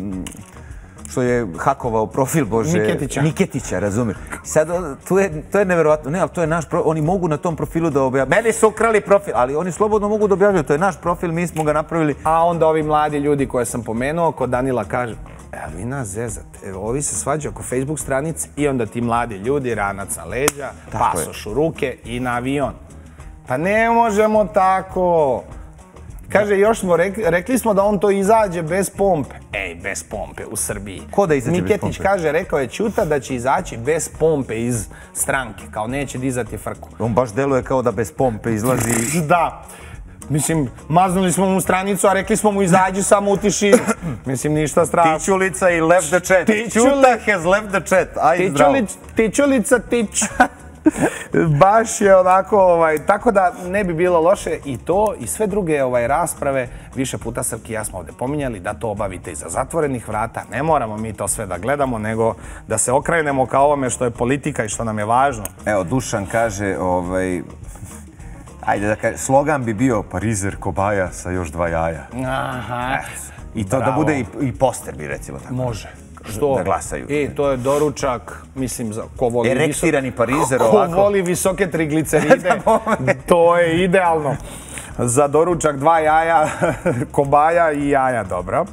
što je hakovao profil, Bože... Niketića. Niketića, razumiješ. Sad, to je nevjerovatno. Ne, ali to je naš profil. Oni mogu na tom profilu da objavljaju. Meni su ukrali profil, ali oni slobodno mogu da objavljaju. To je naš profil, mi smo ga napravili. A onda ovi mladi ljudi koje sam pomenuo, kod Danila kaže, evo vi nas zezate, ovi se svađaju oko Facebook stranice i onda ti mladi ljudi, ranac na leđa, pasoš u ruke i na avion. Pa ne možemo tako... Kaže, još smo, rekli smo da on to izađe bez pompe. Ej, bez pompe u Srbiji. Ko da izađe bez pompe? Miketić kaže, rekao je Ćuta da će izaći bez pompe iz stranke, kao neće dizati frku. On baš deluje kao da bez pompe izlazi... Da. Mislim, maznuli smo mu stranicu, a rekli smo mu izađi samo u tišinu. Mislim, ništa strašno. Tičulica i left the chat. Ćuta has left the chat. Aj, zdravo. Tičulica tič. Baš je onako, tako da ne bi bilo loše i to i sve druge rasprave, više puta Srki i ja smo ovdje pominjali, da to obavite iza zatvorenih vrata. Ne moramo mi to sve da gledamo, nego da se okrenemo ka ovome što je politika i što nam je važno. Evo, Dušan kaže, ovaj... Ajde da kaže, slogan bi bio Parizer kobaja sa još dva jaja. Aha. I to da bude i poster bi, recimo tako. Može. Što? Da glasaju. I to je doručak, mislim, za ko voli... Erektirani Parizer ovako. Ko voli visoke trigliceride, to je idealno. Za doručak dva jaja, kobaja i jaja, dobro.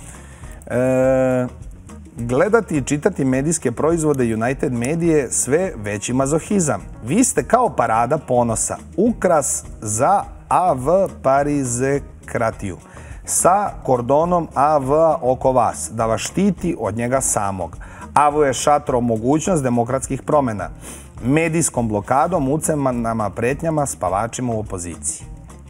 Gledati i čitati medijske proizvode United Medije sve veći mazohizam. Vi ste kao parada ponosa, ukras za A V parizekratiju. Sa kordonom A V oko vas, da vas štiti od njega samog. A V je šatro mogućnost demokratskih promjena. Medijskom blokadom, ucenama, pretnjama, spavačima u opoziciji.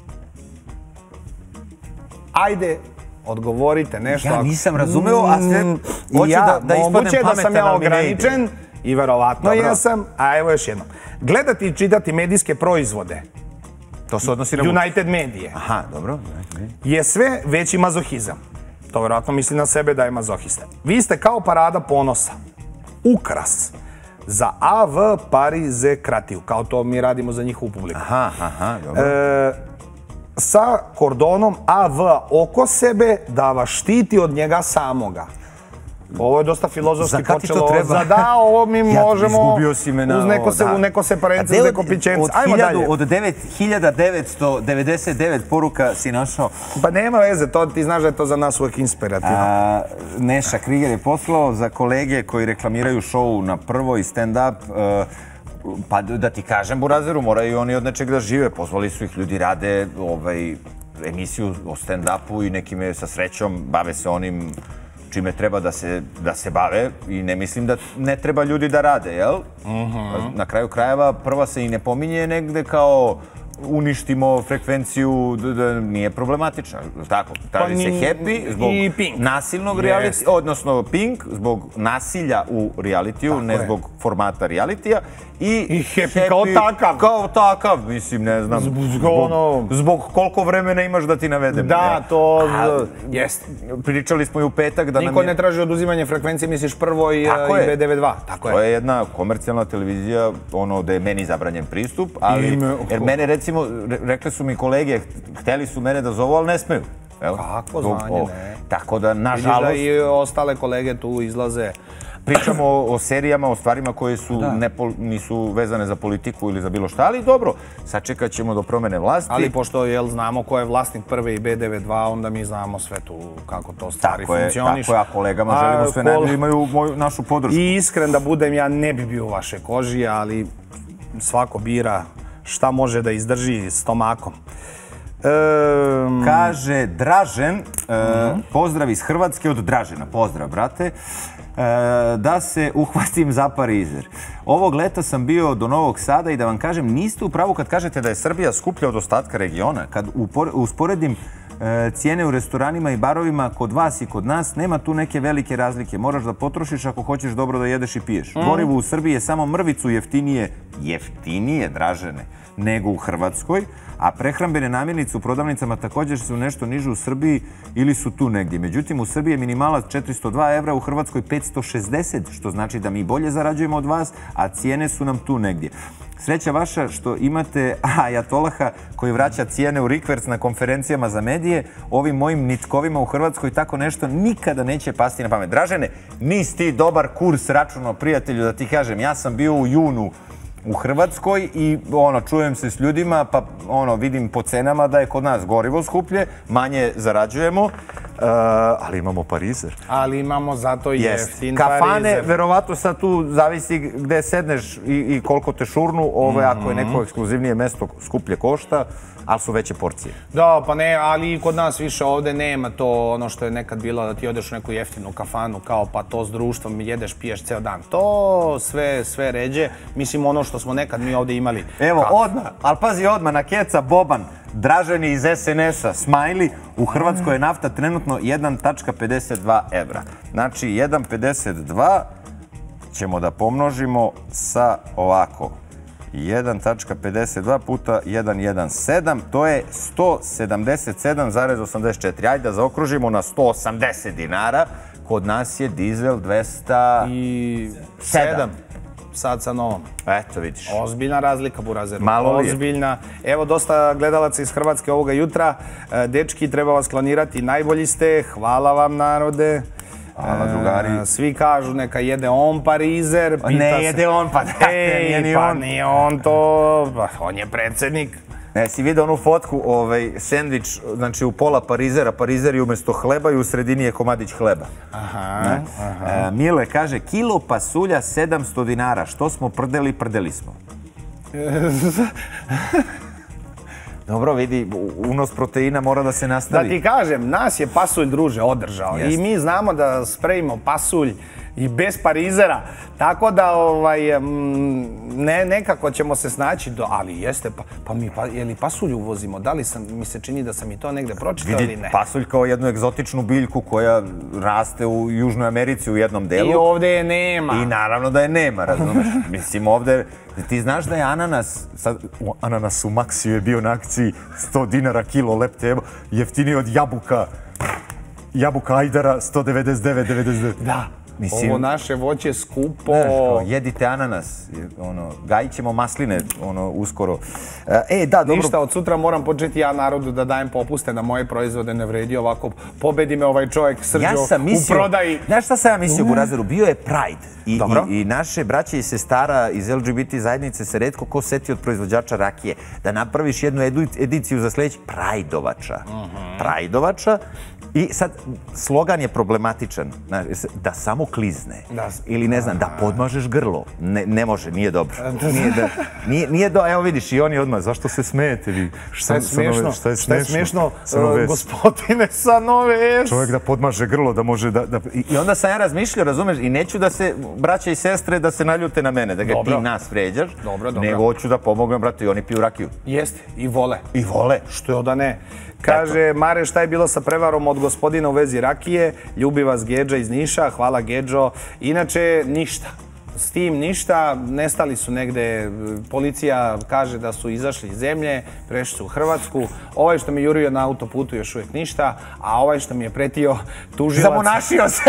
Ajde, odgovorite nešto. Ja nisam razumeo, a sve hoću da ispadnem moguće da sam ja pametan, ali mi ne ograničen i verovatno jesam. A evo još jednom. Gledati i čitati medijske proizvode. To se odnosi na... United Medije. Aha, dobro. Je sve veći mazohizam. To verovatno misli na sebe da je mazohista. Vi ste kao parada ponosa. Ukras. Za A V parizekratiju. Kao to mi radimo za njihovu publiku. Aha, aha, dobro. Sa kordonom A V oko sebe da vas štiti od njega samoga. Ovo je dosta filozofski počelo. Za da, ovo mi možemo uz neko separence, uz neko pićence. Ajmo dalje. Od hiljadu devetsto devedeset devet poruka si našao. Pa nema veze, ti znaš da je to za nas uvijek inspirativno. Neša Kriger je poslao za kolege koji reklamiraju show na Prvoj i stand-up. Pa da ti kažem, Burazeru, moraju oni od nečeg da žive. Pozvali su ih, ljudi rade emisiju o stand-upu i nekime sa srećom bave se onim čime treba da se bave i ne mislim da ne treba ljudi da rade, jel? Na kraju krajeva prva se i ne pominje negde kao uništimo frekvenciju, nije problematična, tako? Traži se Happy zbog nasilnog realitija, odnosno Pink zbog nasilja u realitiju, ne zbog formata realitija. I Happy kao takav. Kao takav, mislim, ne znam. Zbog koliko vremena imaš da ti navedem. Da, to jest. Pričali smo i u petak da nam je... Niko ne traži oduzimanje frekvencije, misliš Prvo i B devedeset dva. To je jedna komercijalna televizija, ono da je meni zabranjen pristup, ali jer mene recimo, rekli su mi kolege, hteli su mene da zovu, ali ne smeju. Kako zvanje, ne. Tako da, nažalost... Vidiš da i ostale kolege tu izlaze. Pričamo o serijama, o stvarima koje nisu vezane za politiku ili za bilo šta, ali dobro, sačekat ćemo do promene vlasti. Ali pošto znamo ko je vlasnik prve i B devedeset dva, onda mi znamo sve tu kako to stvari funkcioniš. Tako je, a kolegama želimo sve najbolje, imaju našu podršku. I iskren da budem, ja ne bi bio u vaše koži, ali svako bira šta može da izdrži stomakom. Kaže Dražen, pozdrav iz Hrvatske od Dražena, pozdrav brate, da se uhvatim za parizer. Ovog leta sam bio do Novog Sada i da vam kažem, niste u pravu kad kažete da je Srbija skuplja od ostatka regiona. Kad usporedim cijene u restoranima i barovima kod vas i kod nas, nema tu neke velike razlike. Moraš da potrošiš ako hoćeš dobro da jedeš i piješ. Gorivo u Srbiji je samo mrvicu jeftinije, jeftinije, Dražene, nego u Hrvatskoj, a prehrambene namirnice u prodavnicama također su nešto niže u Srbiji ili su tu negdje. Međutim, u Srbiji je minimalac četiristo dva evra, u Hrvatskoj petsto šezdeset, što znači da mi bolje zarađujemo od vas, a cijene su nam tu negdje. Sreća vaša što imate ajatolaha koji vraća cijene u rikverc na konferencijama za medije. Ovim mojim nitkovima u Hrvatskoj tako nešto nikada neće pasti na pamet. Dražene, nisi ti dobar kurs računao, prijatelju, da ti kažem. Ja sam bio u junu u Hrvatskoj i ono, čujem se s ljudima, pa ono, vidim po cenama da je kod nas gorivo skuplje, manje zarađujemo, ali imamo parizer. Ali imamo zato jeftin parizer. Kafane, verovatno sad tu zavisi gde sedneš i koliko te šurnu, ako je neko ekskluzivnije mesto skuplje košta, ali su veće porcije. Da, pa ne, ali kod nas više ovde nema to ono što je nekad bilo da ti odeš u neku jeftinu kafanu kao pa to s društvom jedeš, piješ ceo dan. To sve, sve ređe. Mislim ono što smo nekad mi ovde imali. Evo, odmah, ali pazi odmah, na keca Boban, Draženi iz S N S-a, smajli, u Hrvatskoj je nafta trenutno jedan zarez pedeset dva evra. Znači, jedan zarez pedeset dva ćemo da pomnožimo sa ovako. jedan zarez pedeset dva puta jedan zarez sedam, to je sto sedamdeset sedam zarez osamdeset četiri. Ajde da zaokružimo na sto osamdeset dinara. Kod nas je dizel dvesta sedam. Sad sa novom. Eto, vidiš. Ozbiljna razlika, Burazeru. Malo li je? Ozbiljna. Evo, dosta gledalaca iz Hrvatske ovoga jutra. Dečki, treba vas klonirati. Najbolji ste. Hvala vam, narode. Hvala, drugari. Svi kažu neka jede on parizer. Ne jede on, pa da, nije ni on. Pa nije on to, on je predsjednik. Ne, si vidio onu fotku, sendvič, znači u pola parizera, parizer je umjesto hleba i u sredini je komadić hleba. Aha, aha. Mile kaže, kilo pasulja sedamsto dinara, što smo prdeli, prdeli smo. Dobro, vidi, unos proteina mora da se nastavi. Da ti kažem, nas je pasulj, druže, održao. I mi znamo da sprejimo pasulj i bez parizera. Tako da, nekako ćemo se snaći, ali jeste, pa mi, je li pasulj uvozimo? Da li mi se čini da sam i to negde pročitao ili ne? Vidi, pasulj kao jednu egzotičnu biljku koja raste u Južnoj Americi u jednom delu. I ovde je nema. I naravno da je nema, razumeš? Mislim, ovde... Ti znaš da je ananas, ananas u Maksiju je bio na akciji sto dinara kilo, lepte, evo, jeftiniji od jabuka, jabuka Ajdara sto devedeset devet devedeset devet. Da, ovo naše voće je skupo. Jedite ananas, gajit ćemo masline, ono, uskoro. E, da, dobro. Ništa, od sutra moram početi ja narodu da dajem popuste na moje proizvode, ne vredi ovako. Pobedi me ovaj čovjek, Srđo, u prodaji. Znaš šta sam ja mislio, Burazeru? Bio je Pride. I naše braće i sestara iz L G B T zajednice se retko ko seti od proizvođača rakije. Da napraviš jednu ediciju za sljedeći Prajdovača. Prajdovača. I sad, slogan je problematičan. Da samo klizne. Ili ne znam, da podmažeš grlo. Ne može, nije dobro. Nije dobro, evo vidiš, i oni odmah, zašto se smijete vi? Šta je smiješno? Šta je smiješno, gospodine sa Nove S? Čovjek da podmaže grlo, da može da... I onda sam ja razmišljao, razumeš, i neću da se, braća i sestre, da se naljute na mene, da ga ti nas vređaš, nego hoću da pomognem, brate, i oni piju rakiju. Jeste, i vole. I vole. Što da ne. Kaže, Mare, šta je bilo sa prevarom od gospodina u vezi rakije? Ljubi vas Gedža iz Niša, hvala Gedžo. Inače, ništa. S tim ništa, nestali su negde, policija kaže da su izašli iz zemlje, prešli su u Hrvatsku. Ovaj što mi jurio na autoputu još uvijek ništa, a ovaj što mi je pretio tužilac... Zamonašio se!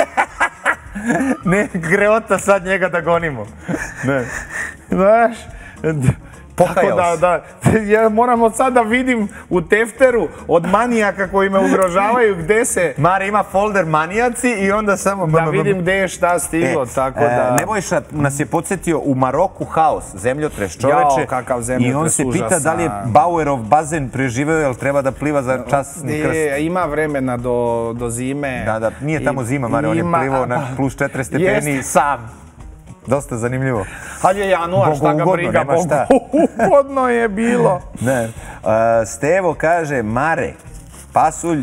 Ne, greota sad njega da gonimo. Znaš, Pokajao se. Ja moram od sada vidim u tefteru od manijaka koji me ugrožavaju gde se... Mare ima folder manijaci i onda samo... Da vidim gde je šta stiglo, tako da... Nebojša nas je podsjetio u Maroku haos, zemljotres čoveče. Jao, kakav zemljotres, i on se užasna. pita da li je Bauerov bazen preživeo, jel treba da pliva za časni krst. Ima vremena do zime. Da, da, nije tamo zima, Mare, on je plivao na plus četiri stepeni sam. Dosta zanimljivo. Kad je januar, šta ga briga, ugodno je bilo. Ne. Stevo kaže, Mare, pasulj,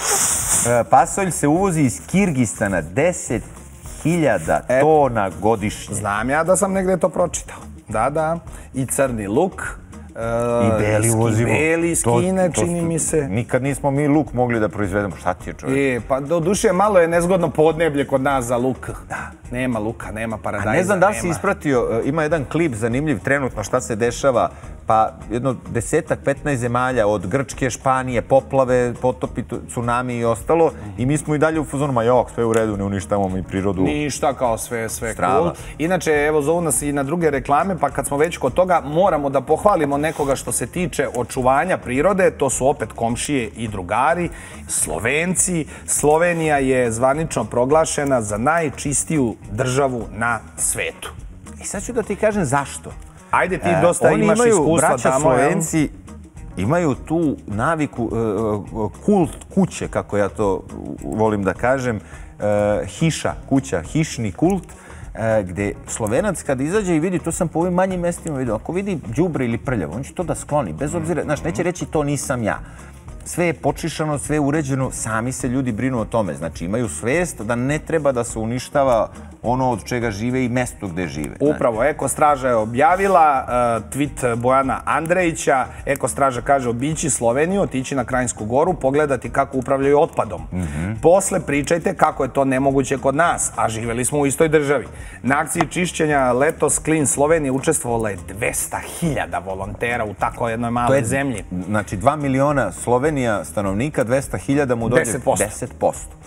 pasulj se uvozi iz Kirgistana, deset hiljada tona godišnje. Znam ja da sam negdje to pročitao. Da, da. I crni luk. I beli uvozimo. Beli iz Kine, čini mi se. Nikad nismo mi luk mogli da proizvedemo. Šta ti je, čovjek? Pa do duše malo je nezgodno podneblje kod nas za luk. Da. Nema luka, nema paradajza. A ne znam da li si ispratio, ima jedan klip zanimljiv trenutno šta se dešava. Pa jedno desetak, petnaest zemalja od Grčke, Španije, poplave, potopi, tsunami i ostalo. I mi smo i dalje u fazonu, ma jok, sve u redu, ne uništavamo mi prirodu. Ništa, kao sve, sve cool. Inače, evo, zovu nas i na druge reklame, pa kad smo već kod toga, moramo da pohvalimo nekoga što se tiče očuvanja prirode. To su opet komšije i drugari, Slovenci. Slovenija je zvanično proglašena za najčistiju državu na svetu. I sad ću da ti kažem zašto. Ajde, ti dosta imaš iskustva tamo. Slovenci imaju tu naviku, kult kuće, kako ja to volim da kažem, hiša, kuća, hišni kult, gde Slovenac kad izađe i vidi, to sam po ovim manjim mestima vidio, ako vidi đubre ili prljavo, on će to da skloni, bez obzira, znaš, neće reći to nisam ja. Sve je počišano, sve je uređeno, sami se ljudi brinu o tome. Znači, imaju svest da ne treba da se uništava ono od čega žive i mesto gde žive. Upravo, Ekostraža je objavila tweet Bojana Andrejića. Ekostraža kaže, obići Sloveniju, otići na Krajinsku goru, pogledati kako upravljaju otpadom. Posle pričajte kako je to nemoguće kod nas, a živeli smo u istoj državi. Na akciji čišćenja letos Clean Slovenije učestvovalo je dvesta hiljada volontera u tako jednoj maloj zemlji. Znači, dva miliona Slovenija stanovnika, dvesta hiljada mu dođe deset posto.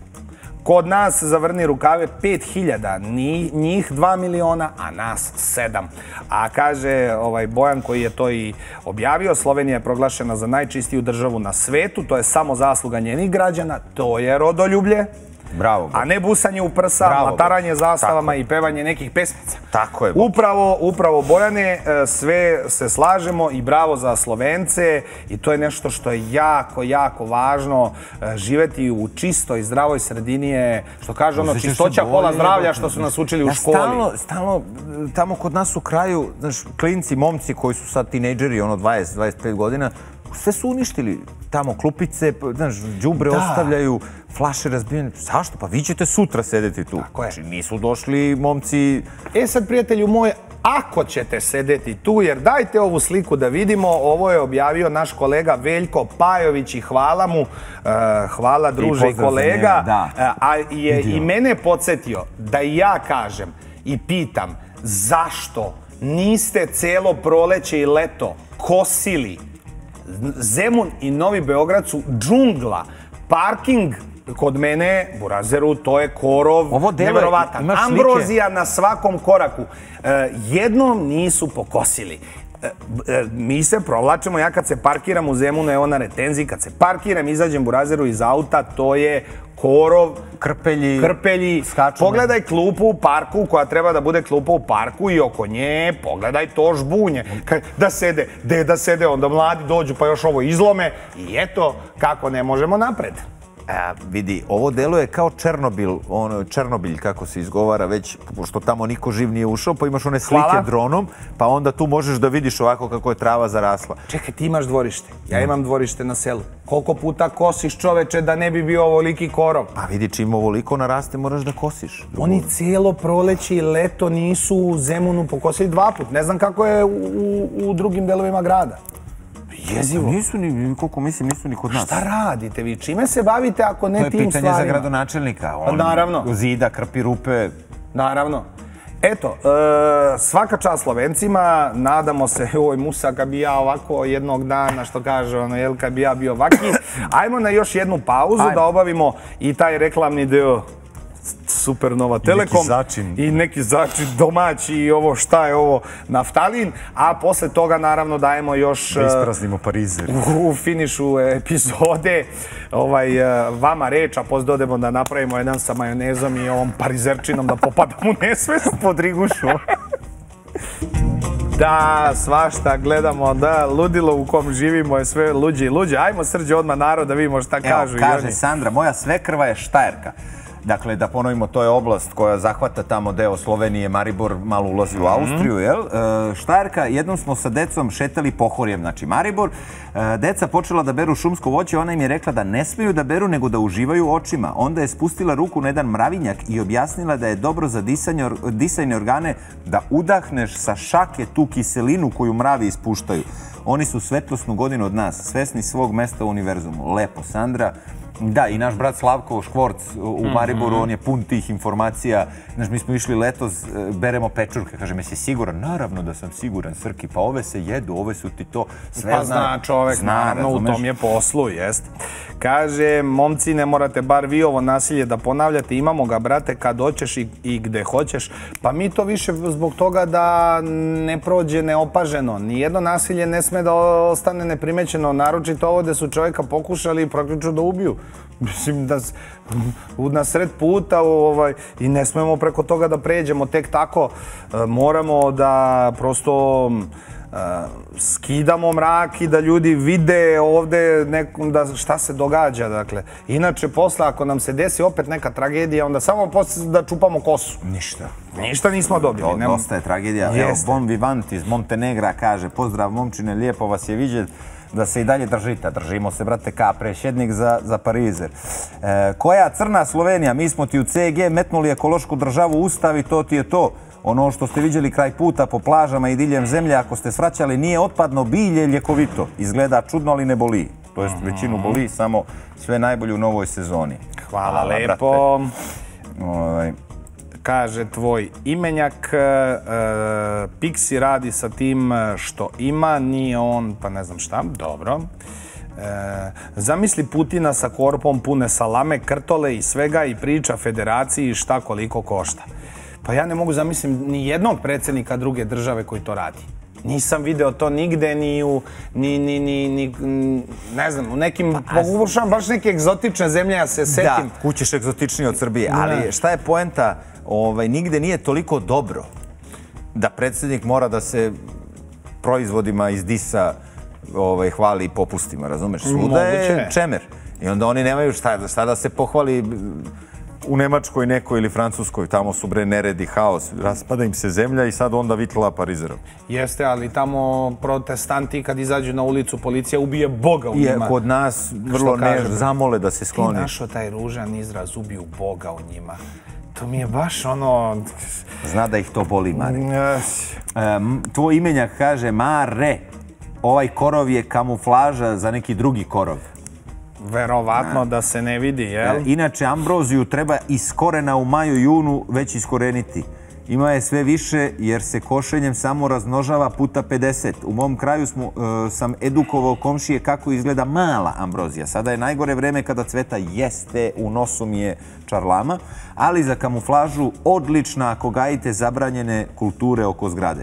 Kod nas zavrni rukave pet hiljada, njih dva miliona, a nas sedam. A kaže Bojan koji je to i objavio, Slovenija je proglašena za najčistiju državu na svetu, to je samo zasluga njenih građana, to je rodoljublje. Bravo. A ne busanje u prsa, mataranje zastavama i pevanje nekih pesmica. Tako je. Upravo, upravo Bojane, sve se slažemo i bravo za Slovence i to je nešto što je jako, jako važno. Živeti u čistoj, zdravoj sredini je, što kaže ono, čistoća pola zdravlja što su nas učili u školi. Stalno, stalno, tamo kod nas u kraju, znaš, klinci, momci koji su sad tinejdžeri, ono dvadeset do dvadeset pet godina, sve su uništili tamo klupice, znaš, đubre ostavljaju, flaše razbijene. Zašto? Pa vi ćete sutra sedeti tu. Znači, nisu došli momci... E sad, prijatelju moj, ako ćete sedeti tu, jer dajte ovu sliku da vidimo, ovo je objavio naš kolega Veljko Pajović i hvala mu, hvala druže i kolega, a je i mene podsjetio da i ja kažem i pitam zašto niste celo proleće i leto kosili. Zemun i Novi Beograd su džungla, parking kod mene, Burazeru, to je korov, nevjerovatan. Ambrozija na svakom koraku. Jednom nisu pokosili. Mi se provlačemo, ja kad se parkiram u Zemunu, evo na retenziji, kad se parkiram, izađem Burazeru iz auta, to je korov, krpelji, krpelji. Pogledaj klupu u parku koja treba da bude klupa u parku i oko nje pogledaj to žbunje. Da sede, gde da sede, onda mladi dođu pa još ovo izlome i eto kako ne možemo napred. Vidi, ovo deluje kao Černobil, Černobilj kako se izgovara već, pošto tamo niko živ nije ušao, pa imaš one slike dronom, pa onda tu možeš da vidiš ovako kako je trava zarasla. Čekaj, ti imaš dvorište, ja imam dvorište na selu. Koliko puta kosiš, čoveče, da ne bi bio ovoliki korov? Pa vidi, čim ovoliko naraste, moraš da kosiš. Oni cijelo proleće i leto nisu u Zemunu pokosili dva put. Ne znam kako je u drugim delovima grada. Jezivo. Nisu ni, koliko mislim, nisu ni kod nas. Šta radite vi? Čime se bavite ako ne tim stvarima? To je pitanje za gradonačelnika. Pa naravno. Zida, krpi rupe. Naravno. Eto, svaka čast Slovencima, nadamo se, oj Musa, kad bi ja ovako jednog dana, što kaže ono, jel, kad bi ja bio ovaki. Ajmo na još jednu pauzu da obavimo i taj reklamni deo Supernova Telekom. I neki začin domaći i ovo šta je ovo naftalin. A posle toga naravno dajemo još... Da ispraznimo Parizer. U finišu epizode vama reč, a posle dodemo da napravimo jedan sa majonezom i ovom parizerčinom da popadamo u nesvest pod rigušu. Da, svašta gledamo, da, ludilo u kom živimo je sve luđe i luđe. Ajmo, Srđe, odmah narod da vidimo šta kažu. Evo, kaže Sandra, moja svekrva je Štajerka. Dakle, da ponovimo, to je oblast koja zahvata tamo deo Slovenije, Maribor, malo ulazi u Austriju, jel? Štajerka, jednom smo sa decom šetali Pohorjem, znači Maribor. Deca počela da beru šumsko voće, ona im je rekla da ne smiju da beru, nego da uživaju očima. Onda je spustila ruku na jedan mravinjak i objasnila da je dobro za disajne organe da udahneš sa šake tu kiselinu koju mravi ispuštaju. Oni su svetlosnu godinu od nas, svesni svog mesta u univerzumu. Lepo, Sandra. Da, i naš brat Slavko Škvorc u Mariboru, on je pun tih informacija. Znaš, mi smo išli letos, beremo pečurke. Kaže, me si siguran? Naravno da sam siguran, Srki. Pa ove se jedu, ove su ti to. Pa zna čovek, naravno, u tom je poslu, jest. Kaže, momci, ne morate bar vi ovo nasilje da ponavljate. Imamo ga, brate, kad hoćeš i gde hoćeš. Pa mi to više zbog toga da ne prođe neopaženo. Nijedno nasilje ne sme da ostane neprimećeno. Naročito ovo gde su čovjeka pokušali i praktično da ubiju. Mislim da na sred puta i ne smemo preko toga da pređemo tek tako. Moramo da prosto skidamo mrak i da ljudi vide ovde šta se događa. Inače, posle, ako nam se desi opet neka tragedija, onda samo posle da čupamo kosu. Ništa. Ništa nismo dobili. Dosta je tragedija. Evo, Bon Vivant iz Montenegra kaže, pozdrav momčine, lijepo vas je vidjeti. Da se i dalje držite. Držimo se, brate, ka prešednik za Parizer. Koja crna Slovenija? Mi smo ti u C G metnuli ekološku državu, ustav i to ti je to. Ono što ste vidjeli kraj puta po plažama i diljem zemlje, ako ste svraćali, nije otpadno bilje ljekovito. Izgleda čudno, ali ne boli. To jest većinu boli, samo sve najbolje u novoj sezoni. Hvala lepo. Kaže tvoj imenjak, Pixi radi sa tim što ima, nije on, pa ne znam šta, dobro. Zamisli Putina sa korpom pune salame, krtole i svega i priča federaciji šta koliko košta. Pa ja ne mogu zamislim ni jednog predsjednika druge države koji to radi. Nisam video to nigde, ni u, ni, ni, ni, ne znam, u nekim, pokušavam baš neke egzotične zemlje, ja se setim. Da, kućeš egzotičniji od Srbije, ali šta je poenta? Nigde nije toliko dobro da predsjednik mora da se proizvodima iz disa hvali i popustima, razumeš? Svuda je čemer. I onda oni nemaju šta da se pohvali u Nemačkoj nekoj ili Francuskoj. Tamo su bre neredi, haos, raspada im se zemlja i sad onda vitla Parizerom. Jeste, ali tamo protestanti kad izađu na ulicu, policija ubije Boga u njima. I kod nas vrlo ne zamole da se skloni. Ti našao taj ružan izraz, ubiju Boga u njima. To mi je baš ono... Zna da ih to boli, Mare. Tvoj imenjak kaže, Mare, ovaj korov je kamuflaža za neki drugi korov. Verovatno da se ne vidi, jel? Inače, ambroziju treba iz korena u maju, junu već iskoreniti. Ima je sve više jer se košenjem samo razmnožava puta pedeset. U mom kraju sam edukovao komšije kako izgleda mala ambrozija. Sada je najgore vreme kada cveta, jeste, u nosu mi je čarlama, ali za kamuflažu odlična ako gajite zabranjene kulture oko zgrade.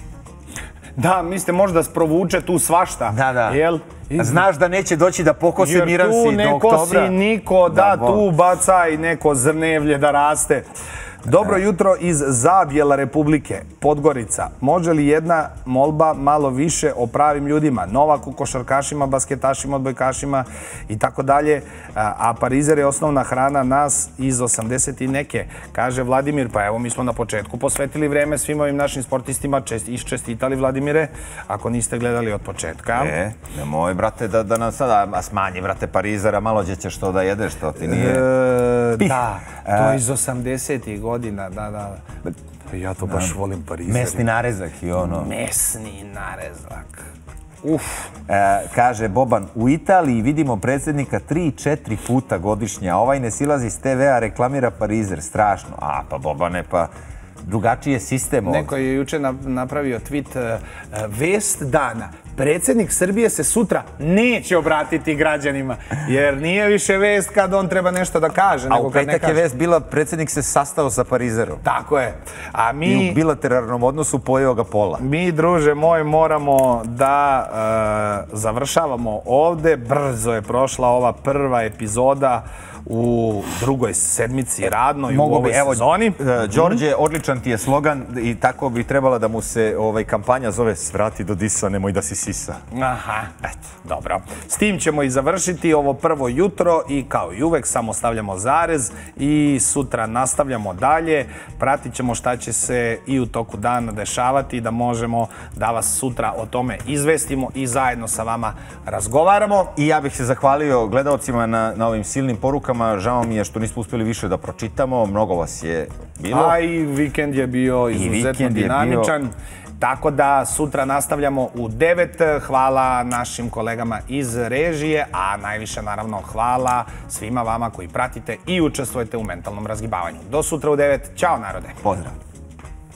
Da, mislite možda sprovuče tu svašta, jel? Znaš da neće doći da pokose miransi do oktobra. Jer tu ne kosi niko, da, tu bacaj neko zrnevlje da raste. Dobro jutro iz Zabjela Republike, Podgorica. Može li jedna molba malo više o pravim ljudima? Novak u košarkašima, basketašima, odbojkašima i tako dalje. A Parizer je osnovna hrana nas iz osamdeset i neke. Kaže Vladimir, pa evo mi smo na početku posvetili vreme svim ovim našim sportistima. Iščestitali, Vladimire, ako niste gledali od početka. E, nemoj, brate, da nam sada smanji, brate, Parizera, malo ćeš to da jedeš, to ti nije... Da, to iz osamdesetih godina, da, da. Ja to baš volim Parizer. Mesni narezak i ono. Mesni narezak. Uf. Kaže Boban, u Italiji vidimo predsjednika tri četiri puta godišnje, a ovaj ne silazi s te ve a, reklamira Parizer. Strašno. A, pa Bobane, pa drugačiji je sistem ovdje. Neko je juče napravio tweet, vest dana. predsjednik Srbije se sutra neće obratiti građanima, jer nije više vest kad on treba nešto da kaže. A u petak je vest bila, predsjednik se sastao sa Parizerom. Tako je. A mi... I u bilateralnom odnosu pojeo ga pola. Mi, druže moj, moramo da završavamo ovde. Brzo je prošla ova prva epizoda u drugoj sedmici radnoj u ovoj sezoni. Đorđe, odličan ti je slogan i tako bi trebala da mu se kampanja zove Svrati do disa, nemoj da si sisa. Aha, eto, dobro. S tim ćemo i završiti ovo prvo jutro i kao i uvek samo stavljamo zarez i sutra nastavljamo dalje. Pratit ćemo šta će se i u toku dana dešavati da možemo da vas sutra o tome izvestimo i zajedno sa vama razgovaramo. I ja bih se zahvalio gledalcima na ovim silnim porukama. Žao mi je što nismo uspjeli više da pročitamo, mnogo vas je bilo. A i vikend je bio izuzetno dinamičan. Tako da sutra nastavljamo u devet. Hvala našim kolegama iz režije, a najviše naravno hvala svima vama koji pratite i učestvujete u mentalnom razgibavanju. Do sutra u devet. Ćao narode. Pozdrav.